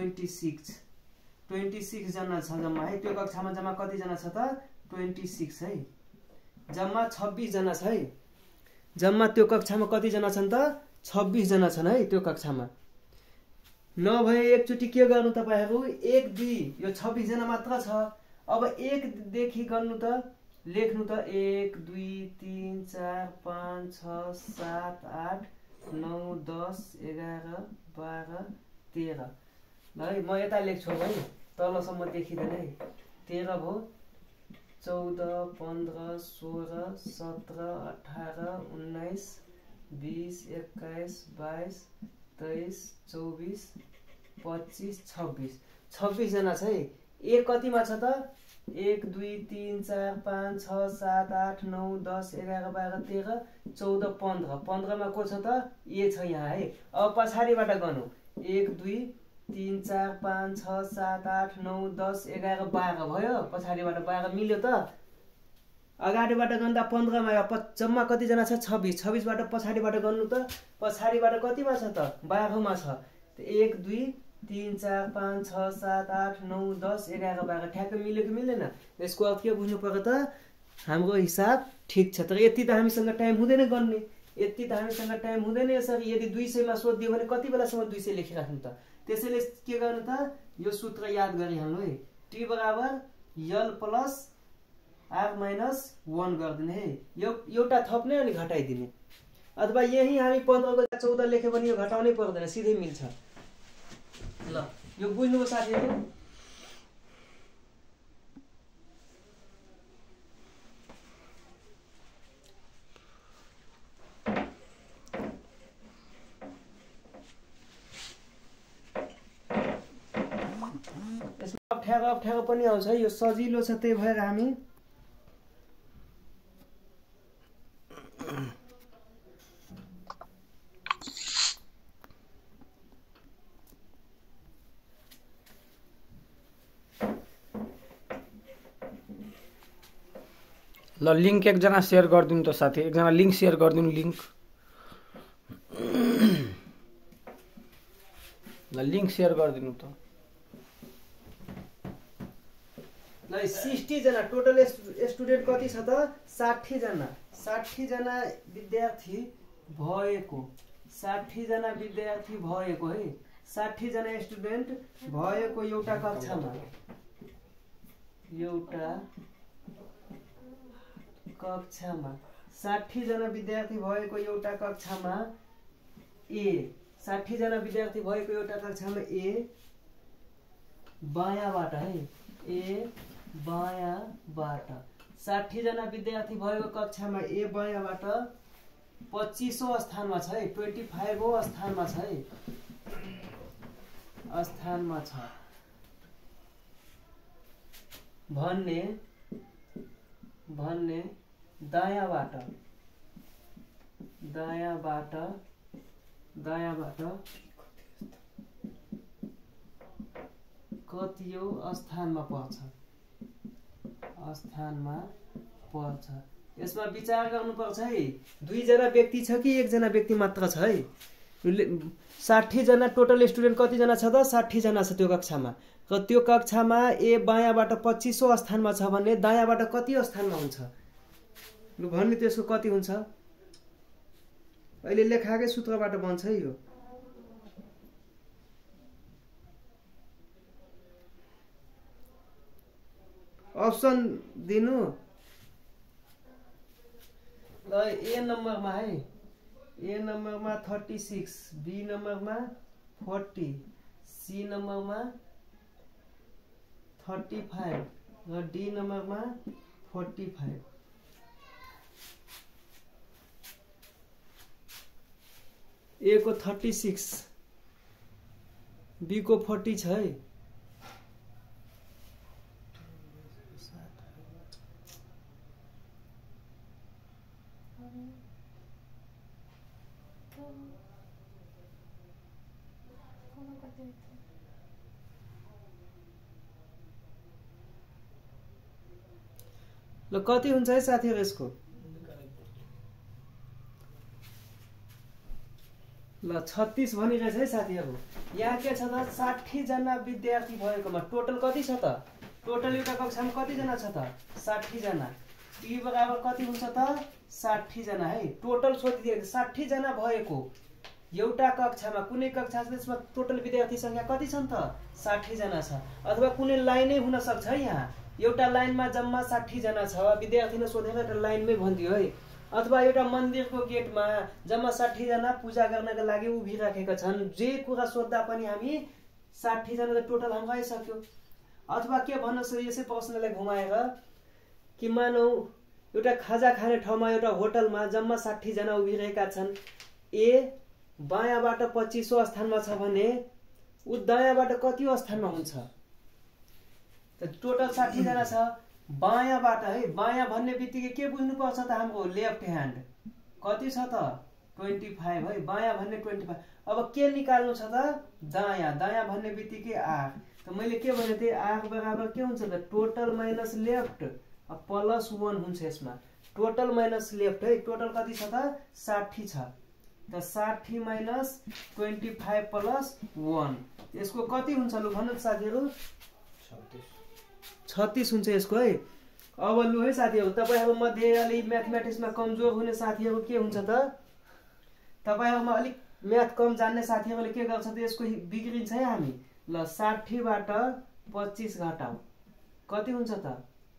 Speaker 1: 26 जना छ जम्मा है। त्यो कक्षामा जम्मा कति जना छ त 26 है, जम्मा 26 जना छ है। जम्मा त्यो कक्षामा कति जना छन् त 26 जना छन् है त्यो कक्षामा। नभए एकचोटि के गर्नु तपाईहरु 1 2 यो 26 जना मात्र छ। अब 1 देखि गर्नु त लेख्नु त 1 2 3 4 5 6 7 8 9 10 11 12 13 ल है। म यता लेख्छु है, तलसम्म देखिदैन है। 13 भयो, 14 15 16 17 18 19 20 21 22 23 24 25 26 26 जना छ है। ए कतिमा छ त 1 2 3 4 5 6 7 8 9 10 11 12 13 14 15 15 मा को छ त ए छ यहाँ है। अब पछाडिबाट गरौँ 1 2 3 4 5 6 7 8 9 10 11 12 भयो। पछाडिबाट 12 मिल्यो त। अगाडिबाट गन्दा 15 मा जम्मा कति जना छ 26, 26 बाट पछाडिबाट गर्नु त पछाडिबाट कतिमा छ त 12 मा छ। 1 2 3 4 5 6 7 8 9 10 11 12 ठ्याक्कै मिल्यो कि मिल्दैन। यसको अर्थ के बुझ्नु पर्यो त हाम्रो हिसाब ठीक छ, तर यति त हामीसँग टाइम हुँदैन गर्ने, यति त हामीसँग टाइम हुँदैन यसरी। यदि 200 मा सोधिदियो भने कति बेलासम्म 200 लेखिराख्नु त। त्यसैले के गर्नु त यो सूत्र याद गरिहाल्नु है, टी बराबर यल प्लस आर माइनस 1 गरिदिने है। यो एउटा थप्ने अनि घटाइदिने, अथवा यही हामी 15 को 14 लेख्यो भने यो घटाउनै पर्दैन, सिधै मिल्छ। ल यो बुझ्नुभयो साथीहरु। यसमा अप्ठ्यारो पनि आउँछ, यो सजिलो छ त्यही भएर हामी
Speaker 2: ल लिंक एकजना शेयर गरिदिनु त साथी, एकजना लिंक शेयर गरिदिनु लिंक। ल लिंक शेयर गरिदिनु त।
Speaker 1: ल 60 जना टोटल स्टुडेन्ट कति छ त 60 जना। 60 जना विद्यार्थी भएको, 60 जना विद्यार्थी भएको है, 60 जना स्टुडेन्ट भएको एउटा कक्षामा, एउटा कक्षामा 60 जना विद्यार्थी भएको एउटा कक्षामा ए, 60 जना विद्यार्थी भएको एउटा कक्षामा ए बायाँबाट है, ए बायाँबाट 60 जना विद्यार्थी भएको कक्षामा ए बायाँबाट 25औं स्थानमा छ है, 25औं स्थानमा छ है, स्थानमा छ भन्ने दायाँबाट दायाँबाट कतिऔं स्थानमा पर्छ यसमा विचार गर्नुपर्छ है। 2 जना व्यक्ति छ कि 1 जना व्यक्ति मात्र छ है। 60 जना टोटल स्टुडेन्ट कति जना छ त 60 जना छ त्यो कक्षामा। र त्यो कक्षामा ए बायाँबाट 25औं स्थानमा छ भने दायाँबाट कति स्थानमा हुन्छ लु भन्नु त्यसको कति हुन्छ। अहिले लेखाकै सूत्रबाट बन्छ है यो। अप्सन दिनु ल। ए नम्बरमा है, ए नम्बरमा 36, बी नम्बरमा 40, सी नम्बरमा 35 र डी नम्बरमा 45। ए को 36, बी को 40 छ है। ल कति हुन्छ है साथीहरु यसको। ल 36 भनिरहेछ है साथीहरु। यहाँ के छ त 60 जना विद्यार्थी भएकोमा टोटल कति छ त टोटल एउटा कक्षामा कति जना छ त 60 जना। p बराबर कति हुन्छ त 60 जना है। टोटल सोधिदिएको 60 जना भएको एउटा कक्षामा कुनै कक्षा छ त्यसमा टोटल विद्यार्थी संख्या कति छन् त 60 जना छ। अथवा कुनै लाइनै हुन सक्छ है। यहाँ एउटा लाइनमा जम्मा 60 जना छ विद्यार्थीले सोधेर एउटा लाइनमै भन्दियो है। अथवा एउटा मन्दिरको गेटमा जम्मा 60 जना पूजा गर्नका लागि उभिराखेका छन्। जे कुरा सोध्दा पनि हामी 60 जना त टोटल हाम्रो आइसक्यो। अथवा के भन्न सक्छ यसै प्रश्नलाई घुमाएर कि मानौ एउटा खाजा खाने ठाउँमा एउटा होटलमा जम्मा 60 जना उभिरहेका छन्। ए बायाँबाट 25औं स्थानमा छ भने उ दायाँबाट कति स्थानमा हुन्छ त टोटल 60 जना छ। बायाँबाट है, बायाँ भन्ने बित्तिकै के बुझ्नुपर्छ त हाम्रो लेफ्ट ह्यान्ड कति छ त 25 है। बायाँ भन्ने 25। अब के निकाल्नु छ त दायाँ, दायाँ भन्ने बित्तिकै आर। त मैले के भने थिएँ आर बराबर के हुन्छ त टोटल माइनस लेफ्ट प्लस 1 हुन्छ। यसमा टोटल माइनस लेफ्ट है। टोटल कति छ त 60 छ त 60 माइनस 25 प्लस 1 यसको कति हुन्छ लु भन्नु साथीहरु 36 हुन्छ यसको है। अब लु है साथीहरु तपाईहरु मध्ये अलि म्याथमेटिक्समा कमजोर हुने साथीहरु के हुन्छ त तपाईहरुमा अलिक म्याथ कम जान्ने साथीहरुले के गर्छ त यसको बिग्रिन्छ है हामी। ल 60 बाट 25 घटाऊ कति हुन्छ त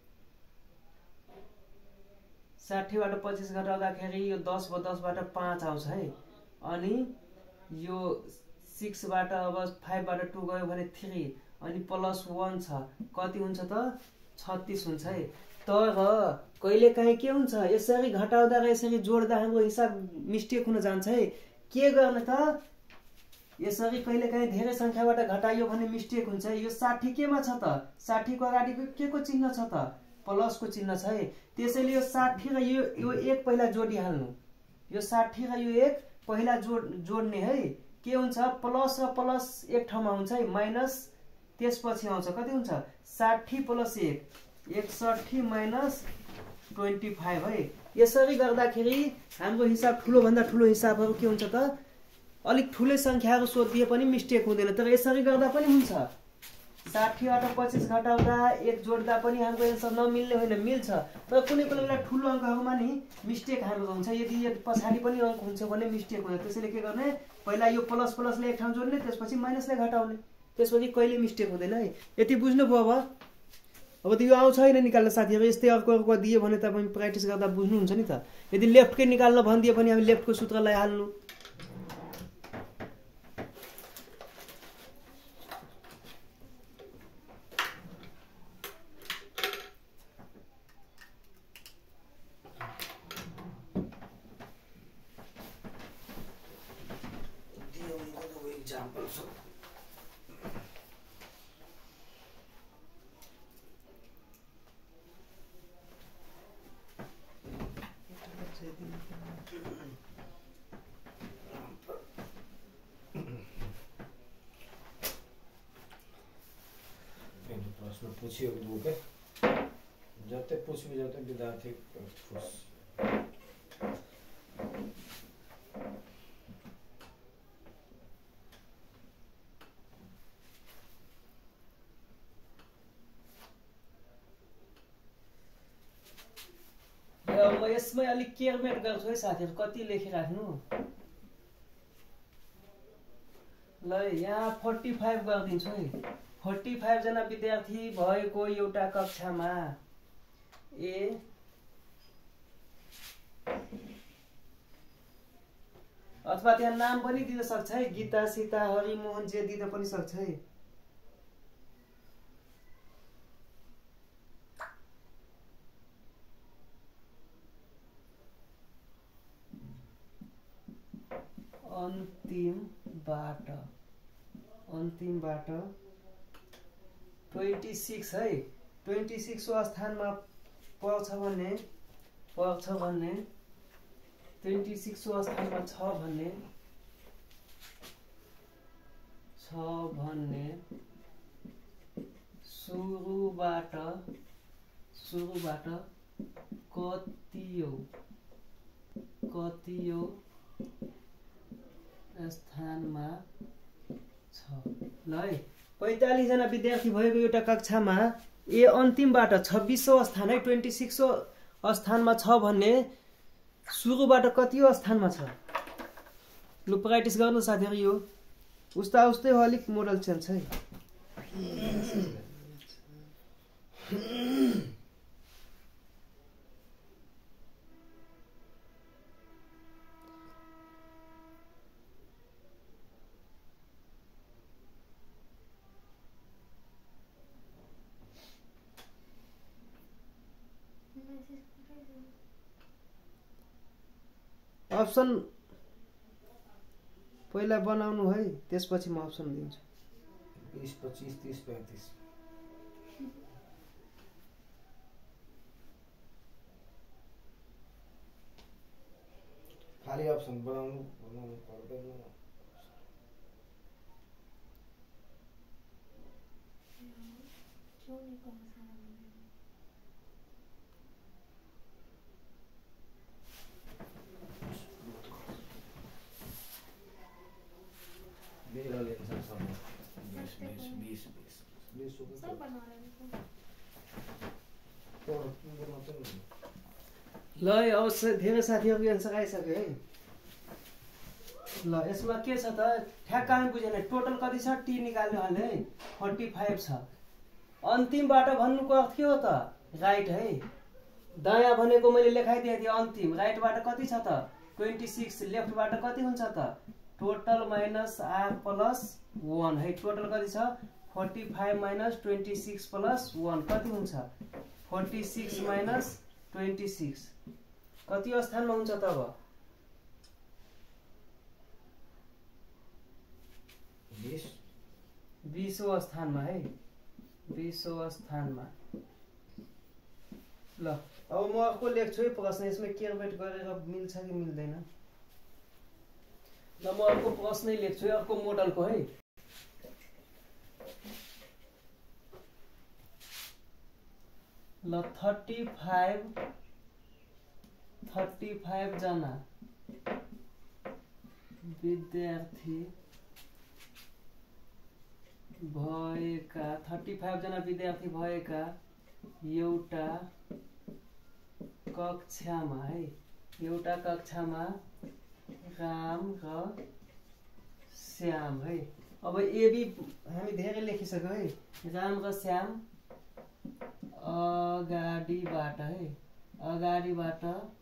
Speaker 1: 60 बाट 25 घटाउँदाखेरि यो 10 बाट 5 आउँछ है। अनि यो 6 बाट अब 5 बाट 2 गयो भने 3 अनि प्लस 1 छ कति हुन्छ त 36 हुन्छ है। तर कहिलेकाहीँ के हुन्छ यसरी घटाउँदा र यसरी जोड्दा हाम्रो हिसाब मिस्टेक हुन जान्छ है। के गर्ने त यसरी कहिलेकाहीँ धेरै संख्याबाट घटाइयो भने मिस्टेक हुन्छ है। यो 60 केमा छ त 60 को अगाडि के को चिन्ह छ त प्लस को चिन्ह छ है। त्यसैले यो 60 र यो 1 पहिला जोडिहाल्नु। यो 60 र यो 1 पहिला जोड्ने है। के हुन्छ प्लस र प्लस एक ठाउँमा हुन्छ है माइनस त्यसपछि आउँछ कति हुन्छ 60 प्लस 1 61 माइनस 25 है। यसरी गर्दाखेरि हाम्रो हिसाब ठुलो भन्दा ठुलो हिसाबहरु के हुन्छ त अलिक ठुलै संख्याहरु सोधिए पनि मिस्टेक हुँदैन। तर यसरी गर्दा पनि हुन्छ 60 बाट 25 घटाउँदा 1 जोड्दा पनि हाम्रो एन्सर नमिल्ने होइन मिल्छ। तर कुनै कुनै बेला ठुलो अंकहरुमा नि मिस्टेक हाम्रो हुन्छ। यदि यो पछाडी पनि अंक हुन्छ भने मिस्टेक हुन्छ। त्यसैले के गर्ने पहिला यो प्लस प्लसले एक ठाउँ जोड्ने त्यसपछि माइनसले घटाउने त्यसपछि कहिले मिस्टेक हुँदैन है। यति बुझ्नुभयो अब त यो आउँछ हैन निकाल्न साथीहरु। यस्तै अर्को दिए भने तपाई प्र्याक्टिस गर्दा बुझ्नुहुन्छ नि त। यदि लेफ्टकै निकाल्न भन्दिए पनि हामी लेफ्टको सूत्रलाई हाल्नु।
Speaker 2: पूछियो दुके जते पूछबे जते विद्यार्थी खुश
Speaker 1: म यसमै अलिक केयरमेट गर्छु है साथीहरु कति लेखिराख्नु ल यहाँ 45 गरिदिन्छु है 45 जना विद्यार्थी भएको एउटा कक्षामा ए अथवा त्यहाँ नाम पनि दिन सक्छ है गीता सीता हरिमोहन जे दिन पनि सक्छ है अन्तिमबाट 26 है 26 को स्थानमा पर्छ भन्ने 26 को स्थानमा छ भन्ने सुरुबाट कतियो स्थानमा छ ल है 45 जना विद्यार्थी भएको एउटा कक्षामा ए अन्तिमबाट 26औं स्थान है 26औं स्थानमा छ भन्ने सुरुबाट कतियो स्थानमा छ लु प्र्याक्टिस गर्नु साथीहरु यो उस्तै हो अलिक मोडल चेन्ज है अप्सन पहिला बनाउनु है त्यसपछि म अप्सन दिन्छु
Speaker 2: 20 25 30 35 खाली अप्सन बनाउनु पर्दैन मेरा लेंस सब 20 सब बना रहे हैं
Speaker 1: ल अवश्य धेरै साथीहरुको एन्सर आइसक्यो है ल यसमा के छ त ठ्याक्क हामी बुझेन टोटल कति छ टी निकाल्नु हाले 45 छ अन्तिमबाट भन्नुको अर्थ के हो त राइट है दायाँ भनेको मैले लेखाइदिए थिए अन्तिम राइटबाट कति छ त 26 लेफ्टबाट कति हुन्छ त टोटल माइनस आर प्लस 1 है टोटल कति छ 45 माइनस 26 प्लस 1 कति हुन्छ 46 माइनस 26 कति स्थानमा हुन्छ तब 20औं स्थानमा है 20औं स्थानमा ल अब म अर्को लेख्छु है प्रश्न यसमा केयरमेट गरेर मिल्छ कि मिल्दैन ल म अर्को प्रश्नै लेख्छु अर्को मोडलको है ल 35 जना विद्यार्थी भएका 35 जना विद्यार्थी भएका एउटा कक्षामा है एउटा कक्षामा राम र श्याम है अब ए बी हामी धेरै लेखिसक्यौ है राम र श्याम अगाडिबाट है अगाडिबाट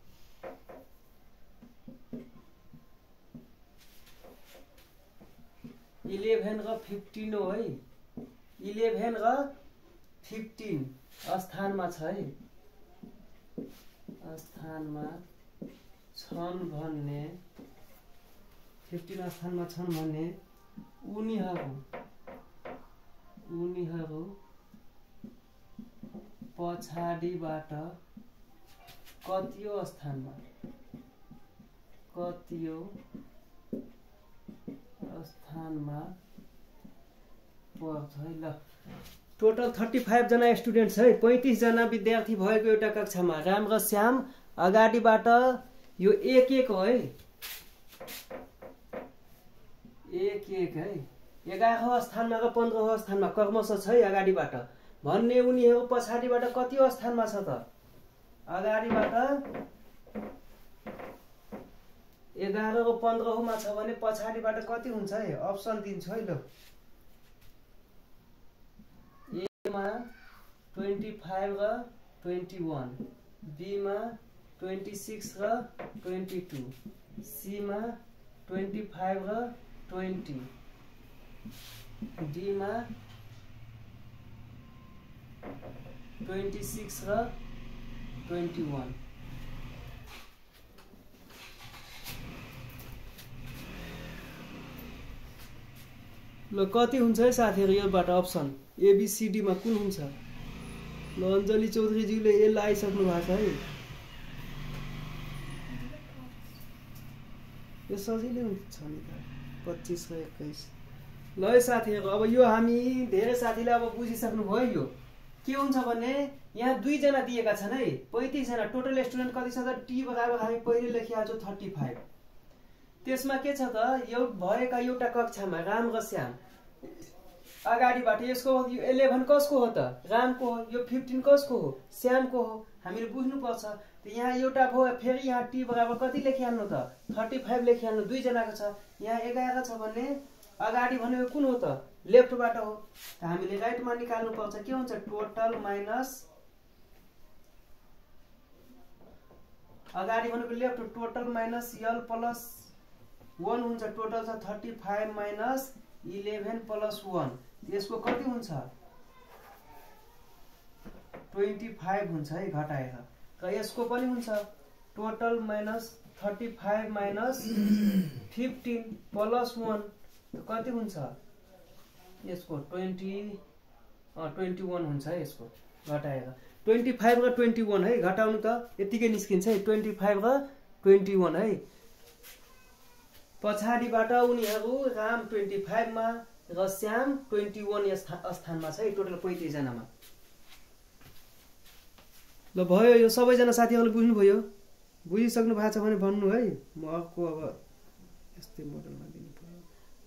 Speaker 1: 11 र 15 हो है 11 र 15 स्थानमा छ है स्थानमा छन् भन्ने 15 स्थानमा छन् भन्ने उनीहरू पछाडिबाट कतियो स्थानमा पर्छ है ल टोटल 35 जना स्टुडेन्ट है, 35 जना विद्यार्थी भएको एउटा कक्षामा राम र श्याम अगाडिबाट यो एक एक हो है, एक एक है, 11औं स्थानमा र 15औं स्थानमा क्रमशः छ है अगाडिबाट भन्ने उनीहरू पछाडिबाट कति स्थानमा छ त? अगाडिबाट 11 र 15 मा छ भने पछाडिबाट कति हुन्छ है? अप्सन दिन्छु है ल। ए मा 25 र 21, बी मा 26 र 22, सी मा 25 र 20, डी मा 26 र 21। ल कति हुन्छ है साथीहरु योबाट अप्सन एबीसीडी मा कुन हुन्छ? ल अञ्जली चौधरीज्यूले यसलाई आइसक्नु भएको छ है। यो सजिलै हुन्छ नि त 25 र 21। ल है साथीहरु अब यो हामी धेरै साथीले अब बुझिसक्नु भयो। यो के हुन्छ भने यहाँ 2 जना दिएका छन् है, 35 जना टोटल स्टुडेन्ट कति छ त? टी बराबर हामी पहिले लेखिहाल्छौं 35। त्यसमा के छ त? यो भएका एउटा कक्षामा राम र श्याम अगाडिबाट यसको 11 कसको हो त? रामको हो। यो 15 कसको हो? श्यामको हो। हामीले बुझ्नु पर्छ। त यहाँ एउटा भयो, फेरि यहाँ टी बराबर कति लेखिहाल्नु त? 35 लेखिहाल्नु। 2 जनाको छ। यहाँ 11 छ भने अगाडि भनेको कुन हो त? लेफ्टबाट हो। त हामीले राइटमा निकाल्नु पर्छ। के हुन्छ? टोटल माइनस अगाडि भनेको left, total minus L plus 1 हुन्छ। टोटल छ 35 माइनस 11 प्लस 1। यसको कति हुन्छ? 25 हुन्छ है घटाएर। र यसको पनि हुन्छ टोटल माइनस 35 माइनस 15 प्लस 1 कति हुन्छ? यसको 21 हुन्छ है। यसको घटाएर 25 र 21 है, घटाउनु त यतिकै निस्किन्छ है। 25 र 21 है। पछाडिबाट उनीहरू राम 25 मा र श्याम 21 स्थानमा छ है टोटल 35 जनामा। ल भयो यो सबैजना साथीहरूले बुझ्नुभयो? बुझिसक्नु भएको छ भने भन्नु है। म अर्को अब यस्तै मोडलमा दिनु पर्यो।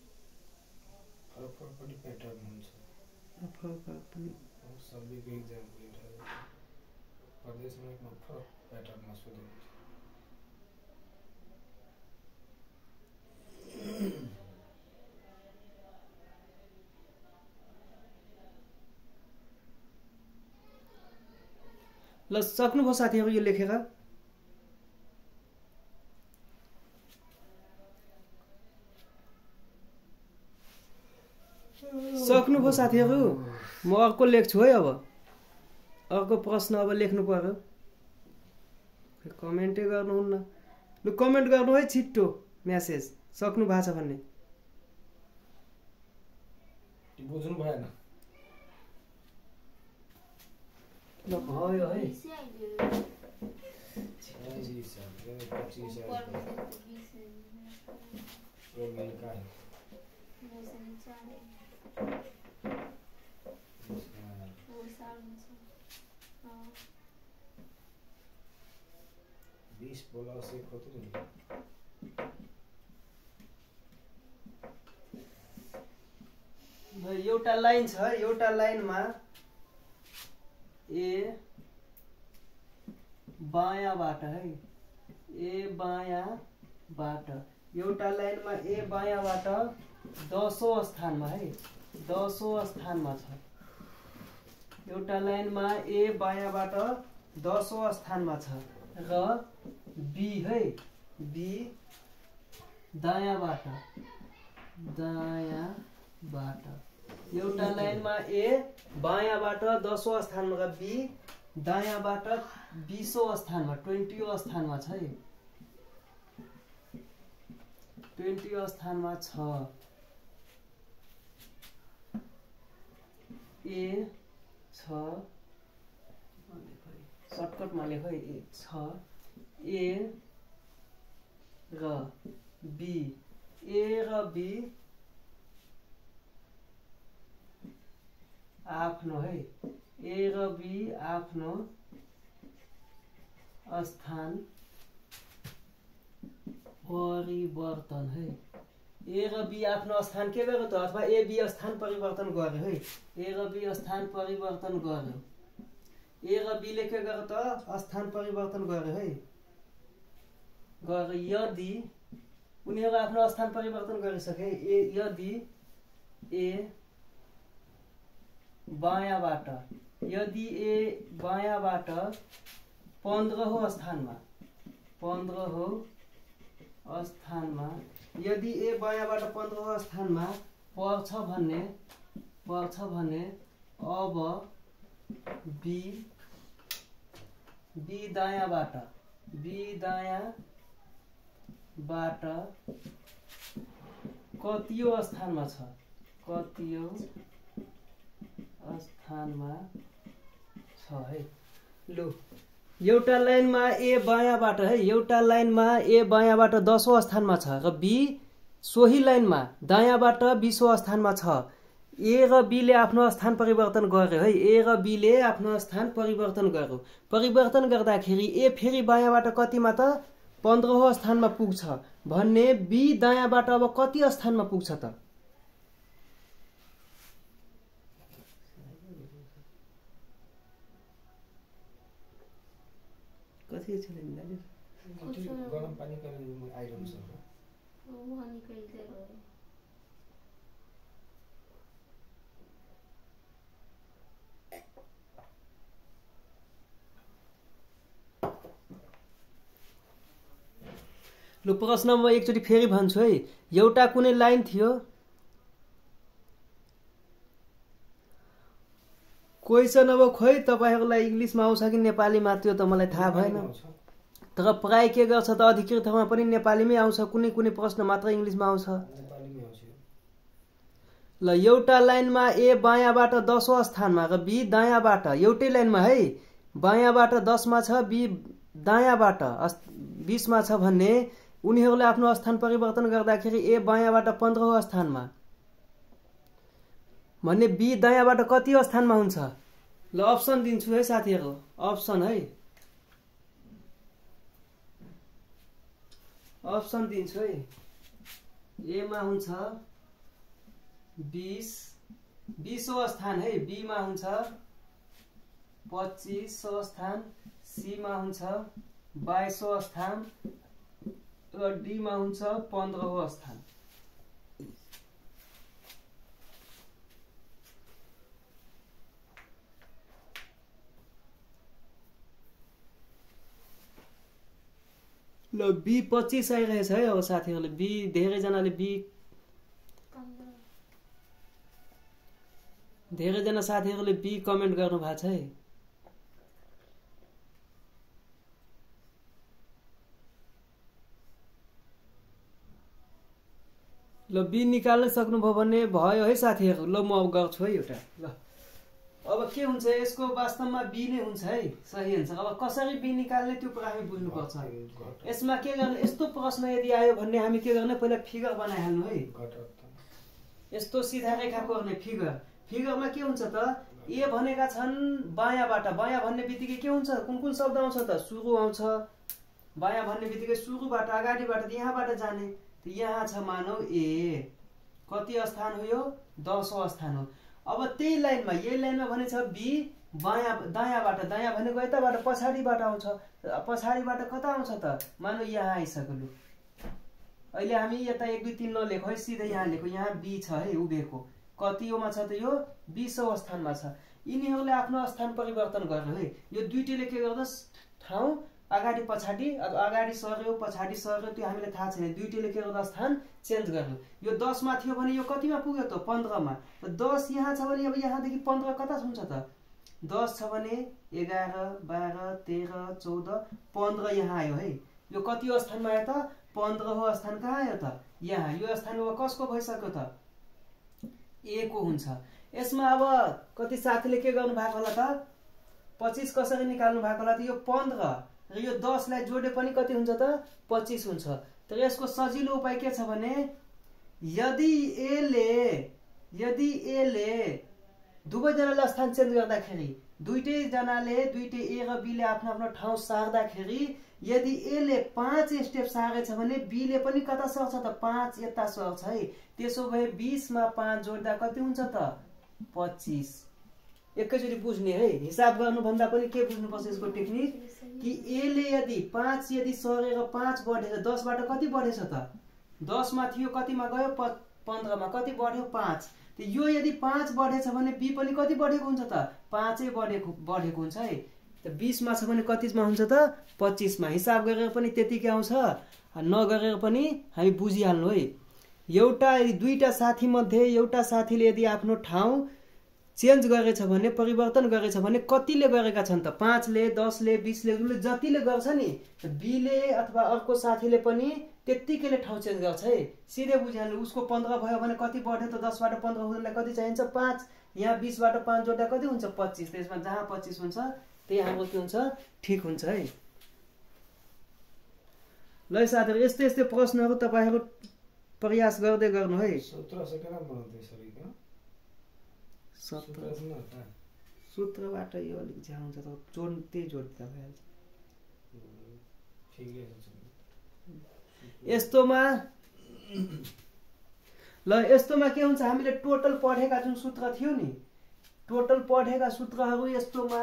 Speaker 2: फरक पनि प्याटर्न हुन्छ।
Speaker 1: फरक पनि
Speaker 2: सबैको एक्जाम प्रदेशमा एक फरक प्याटर्नमा सोधिन्छ।
Speaker 1: ल सक्नुभयो साथीहरु यो लेखेर? सक्नुभयो साथीहरु? म अर्को लेख्छु है। अब अर्को प्रश्न अब लेख्नु पर्यो। कमेन्टै गर्नुहुन्न। ल कमेन्ट गर्नु है छिट्टो मेसेज सक्नु भएको छ भन्ने।
Speaker 2: बुझ्नु भएन?
Speaker 1: ल भयो है। एउटा लाइन छ। एउटा लाइनमा ए बायाँबाट है, ए बायाँबाट एउटा लाइनमा ए बायाँबाट 10औं स्थानमा है, 10औं स्थानमा छ। एउटा लाइनमा ए बायाँबाट 10औं स्थानमा छ र बी है, बी दायाँबाट एउटा लाइनमा ए बायाँबाट 10औं स्थानमा र बी दायाँबाट 20औं स्थानमा 20औं स्थानमा छ है, 20औं स्थानमा छ। ए छ सर्टकटमा लेख है, ए छ ए र बी, ए र बी आफ्नो है ए र बी आफ्नो स्थान परिवर्तन है ए र बी आफ्नो स्थान के गर्यो त अथवा ए बी स्थान परिवर्तन गर्यो है ए र बी स्थान परिवर्तन गर्यो ए र बी ले के गर्यो त स्थान परिवर्तन गर्यो है गर्यो यदि उनीहरू आफ्नो स्थान परिवर्तन गरिसके यदि ए बायाँबाट यदि ए बायाँबाट 15औं स्थानमा यदि ए बायाँबाट 15औं स्थानमा पर्छ भने अब बी दायाँबाट कतिऔं स्थानमा छ है लु एउटा लाइनमा ए बायाँबाट है एउटा लाइनमा ए बायाँबाट 10औं स्थानमा छ र बी सोही लाइनमा दायाँबाट 20औं स्थानमा छ ए र बी ले आफ्नो स्थान परिवर्तन गर्यो है ए र बी ले आफ्नो स्थान परिवर्तन गर्यो परिवर्तन गर्दाखेरि ए फेरि बायाँबाट कतिमा त 15औं स्थानमा पुग्छ भन्ने बी दायाँबाट अब कति स्थानमा पुग्छ त कति छ
Speaker 2: गरम पानी गरेर आइरहन्छ
Speaker 1: लु प्रश्न म एकचोटि फेरि भन्छु है एउटा कुनै लाइन थियो क्वेसन अब खोइ तपाईहरुलाई इंग्लिशमा आउँछ कि नेपालीमा त्यो त मलाई थाहा भएन तर प्राय के गर्छ त अधिकृतमा पनि नेपालीमै आउँछ कुनै कुनै प्रश्न मात्र इंग्लिशमा आउँछ ल एउटा लाइनमा ए बायाँबाट 10औं स्थानमा र बी दायाँबाट एउटै लाइनमा है बायाँबाट 10 मा छ बी दायाँबाट 20 मा छ भन्ने उनीहरूले आफ्नो स्थान परिवर्तन गर्दाखेरि ए बायाँबाट 15औं स्थानमा भन्ने बी दायाँबाट कति स्थानमा हुन्छ ल अप्सन दिन्छु है साथीहरु अप्सन है अप्सन दिन्छु है ए मा हुन्छ 20औं स्थान है बी मा हुन्छ 25औं स्थान सी मा हुन्छ 22औं स्थान र डी मा हुन्छ 15औं स्थान ल बी 25 आइरहेछ है अब साथीहरुले बी धेरै जनाले बी धेरै जना साथीहरुले बी कमेन्ट गर्नु भएको छ है ल बी निकाल्न सक्नुभयो भने भयो है साथीहरु ल म अब गर्छु है एउटा ल अब के हुन्छ यसको वास्तवमा बी नै हुन्छ है सही हुन्छ अब कसरी बी निकाल्ने त्यो कुरा हामी बुझ्नु पर्छ यसमा के गर्ने यस्तो प्रश्न यदि आयो भने हामी के गर्ने पहिला फिगर बनाइहाल्नु है यस्तो सीधा रेखा गर्ने फिगरमा के हुन्छ त ए भनेका छन् बायाँबाट बायाँ भन्ने बित्तिकै के हुन्छ कुन कुन शब्द आउँछ त सुरु आउँछ बायाँ भन्ने बित्तिकै सुरुबाट अगाडिबाट यहाँबाट जाने त यहाँ छ मानौ ए कति स्थान हो यो 10औं स्थान हो अब त्यही लाइनमा यही लाइनमा भने छ बी बायाँ दायाँबाट दायाँ भनेको यताबाट पछाडीबाट आउँछ पछाडीबाट कता आउँछ त मानौ यहाँ आइसक्यो लु अहिले हामी यता 1 2 3 नलेखौ है सिधै यहाँ लेखौ यहाँ बी छ है उभिएको कतिओमा छ त यो 20औं स्थानमा छ यिनीहरूले आफ्नो स्थान परिवर्तन गर्यो है यो दुईटैले के गर्दछ ठाउँ अगाडि पछाडी अगाडि सर्यो पछाडी सर्यो त्यो हामीले थाहा छैन दुईटैले के गर्दा स्थान चेन्ज गर्यो यो 10 मा थियो भने यो कतिमा पुग्यो त 15 मा त 10 यहाँ छ भने अब यहाँ देखि 15 कता हुन्छ त 10 छ भने 11 12 13 14 15 यहाँ आयो है यो कति स्थानमा आयो त 15औं स्थान कहाँ आयो त यहाँ यो स्थान अब कसको भइसक्यो त ए को हुन्छ यसमा अब कति साथीले के गर्नु भएको होला त 25 कसरी निकाल्नु भएको होला त यो 15 र यो 10 लाई जोडे पनि कति हुन्छ त 25 हुन्छ तर यसको सजिलो उपाय के छ भने यदि ए ले दुवैजनाले स्थान चेन्ज गर्दाखेरि दुईटै ए र बी ले आफ्नो आफ्नो ठाउँ सार्दाखेरि यदि ए ले 5 स्टेप सारेछ भने बी ले पनि कता सर्छ त 5 यता सर्छ है। त्यसो भए 20 मा 5 जोड्दा कति हुन्छ त 25। एकैचोटि बुझ्ने है, हिसाब गर्नु भन्दा पनि के बुझ्नुपर्छ यसको टेक्निक कि ए ले यदि 5 यदि सरेर 5 बढेर 10 बाट कति बढेछ त 10 मा थियो कतिमा गयो 15 मा कति बढ्यो 5। यो यदि 5 बढेछ भने बी पनि कति बढेको हुन्छ त 5 बढेको हुन्छ है। त 20 मा छ भने कतिमा हुन्छ त 25 मा। हिसाब गरेर पनि त्यतिकै आउँछ, नगरेर पनि हामी बुझिहाल्नु है। एउटा दुईटा साथी मध्ये एउटा साथीले यदि आफ्नो ठाउँ चेन्ज गरेछ भने परिवर्तन गरेछ भने कतिले गरेका छन् त 5 ले 10 ले 20 ले जतिले गर्छ नि बी ले अथवा अर्को साथीले पनि त्यतिकैले ठाउँ चेन्ज गर्छ है। सिधै बुझिहाल्नु, उसको 15 भयो भने कति बढ्यो त 10 बाट 15 हुनलाई कति चाहिन्छ 5। यहाँ 20 बाट 5 जोड्दा कति हुन्छ 25। त्यसमा जहाँ 25 हुन्छ त्यही हाम्रो के हुन्छ ठीक हुन्छ है। ल साथीहरु यस्तै यस्तै प्रश्नहरु तपाईहरु प्रयास गर्दै गर्नु है।
Speaker 2: 17 सेकेन्ड बनाउँदै सरी के
Speaker 1: 17 सूत्रबाट यो अलिक ज्यादा हुन्छ त त्यही जोड्दा भइहाल्छ।
Speaker 2: ठिकै छ।
Speaker 1: यस्तोमा यस्तोमा के हुन्छ हामीले टोटल पढेका जुन सूत्र थियो नि टोटल पढेका सूत्रहरू यस्तोमा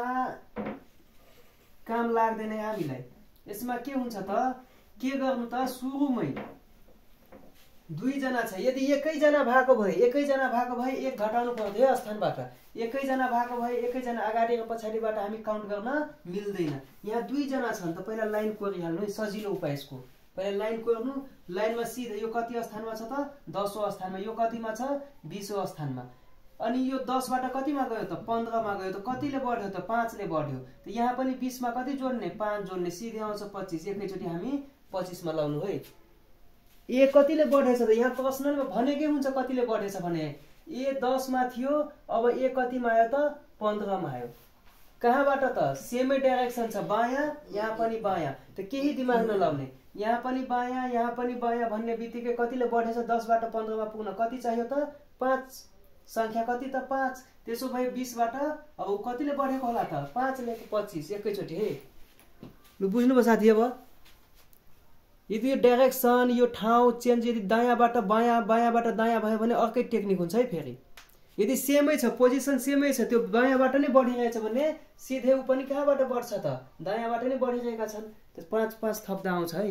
Speaker 1: काम लाग्दैन हामीलाई। यसमा के हुन्छ त के गर्नु त सुरुमै दुईजना छ यदि एकैजना भएको भए एक घटाउनु पर्यो स्थानबाट। एकैजना भएको भए एकैजना अगाडि र पछाडिबाट हामी काउन्ट गर्न मिल्दैन। यहाँ दुईजना छन् त पहिला लाइन कोरिहाल्नु है, सजिलो उपाय यसको। पहिला लाइन कोर्नु, लाइनमा सिधै यो कति स्थानमा छ त 10औं स्थानमा, यो कतिमा छ 20औं स्थानमा। अनि यो 10 बाट कतिमा गयो त 15 मा गयो त कतिले बढ्यो त 5 ले बढ्यो। त यहाँ पनि 20 मा कति जोड्ने 5 जोड्ने सिधै आउँछ 25। एकैचोटि हामी 25 मा लाउनु है। ए कतिले बढेछ त यहाँ प्रश्नमा भनेकै हुन्छ कतिले बढेछ भने ए 10 मा थियो अब ए कतिमा आयो त 15 मा आयो। कहाँबाट त सेमै डाइरेक्सन छ बायाँ यहाँ पनि बायाँ। त केही दिमाग नलाउने, यहाँ पनि बायाँ भन्ने बित्तिकै कतिले बढेछ 10 बाट 15 मा पुग्न कति चाहियो त 5। संख्या कति त 5। त्यसो भए 20 बाट अब कतिले बढेको होला त 5 ले 25 एकैचोटि है। लु बुझ्नुभयो साथी। अब यदि यो डाइरेक्सन यो ठाउँ चेन्ज यदि दायाँबाट बायाँबाट दायाँ भयो भने अर्कै टेक्निक हुन्छ है। फेरि यदि सेमै छ पोजिसन सेमै छ त्यो बायाँबाट नै बढिरहेछ भने सिधै ऊ पनि कहाँबाट बढ्छ त दायाँबाट नै बढिरहेका छन्। त्यो 5 थप्दा आउँछ है।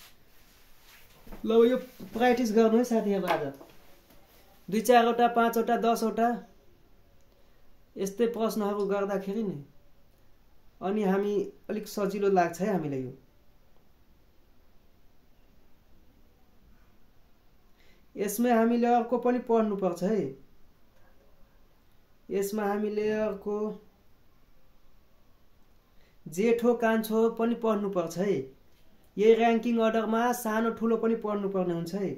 Speaker 1: ल यो प्र्याक्टिस गर्नु है साथीहरु। आज 2-4 वटा 5 वटा 10 वटा यस्तै प्रश्नहरु गर्दाखेरि नि अनि हामी अलिक सजिलो लाग्छ है हामीलाई। यो यसमा हामीले अर्को पनि पढ्नु पर्छ है। यसमा हामीले अर्को जेठो कान्छो पनि पढ्नु पर्छ है। यही र्याङ्किङ अर्डरमा सानो ठुलो पनि पढ्नु पर्ने हुन्छ है।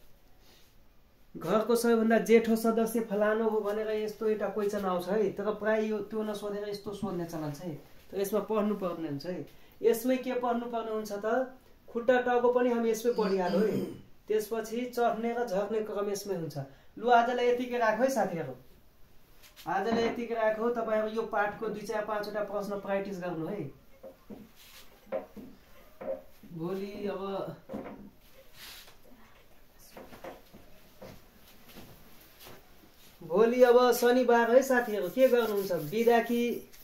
Speaker 1: घरको सबैभन्दा जेठो सदस्य फलानो हो भनेर यस्तो एउटा क्वेशन आउँछ है। तर प्राय यो त्यो नसोधेर यस्तो सोध्ने चलन छ है। तर यसमा पढ्नु पर्ने हुन्छ है। यसमै के पढ्नु पर्ने हुन्छ त खुट्टा टाउको पनि हामी यसमै पढिहाल्यो है। त्यसपछि चढ्ने र झर्ने क्रम यसमै हुन्छ। लु आजलाई यतिकै राखौ है साथीहरु। आजलाई यतिकै राखौ। तपाईहरु यो पाठको 2-4-5 वटा प्रश्न प्र्याक्टिस गर्नु है। भोलि अब शनिबार है साथीहरु। के गर्नुहुन्छ बिदा कि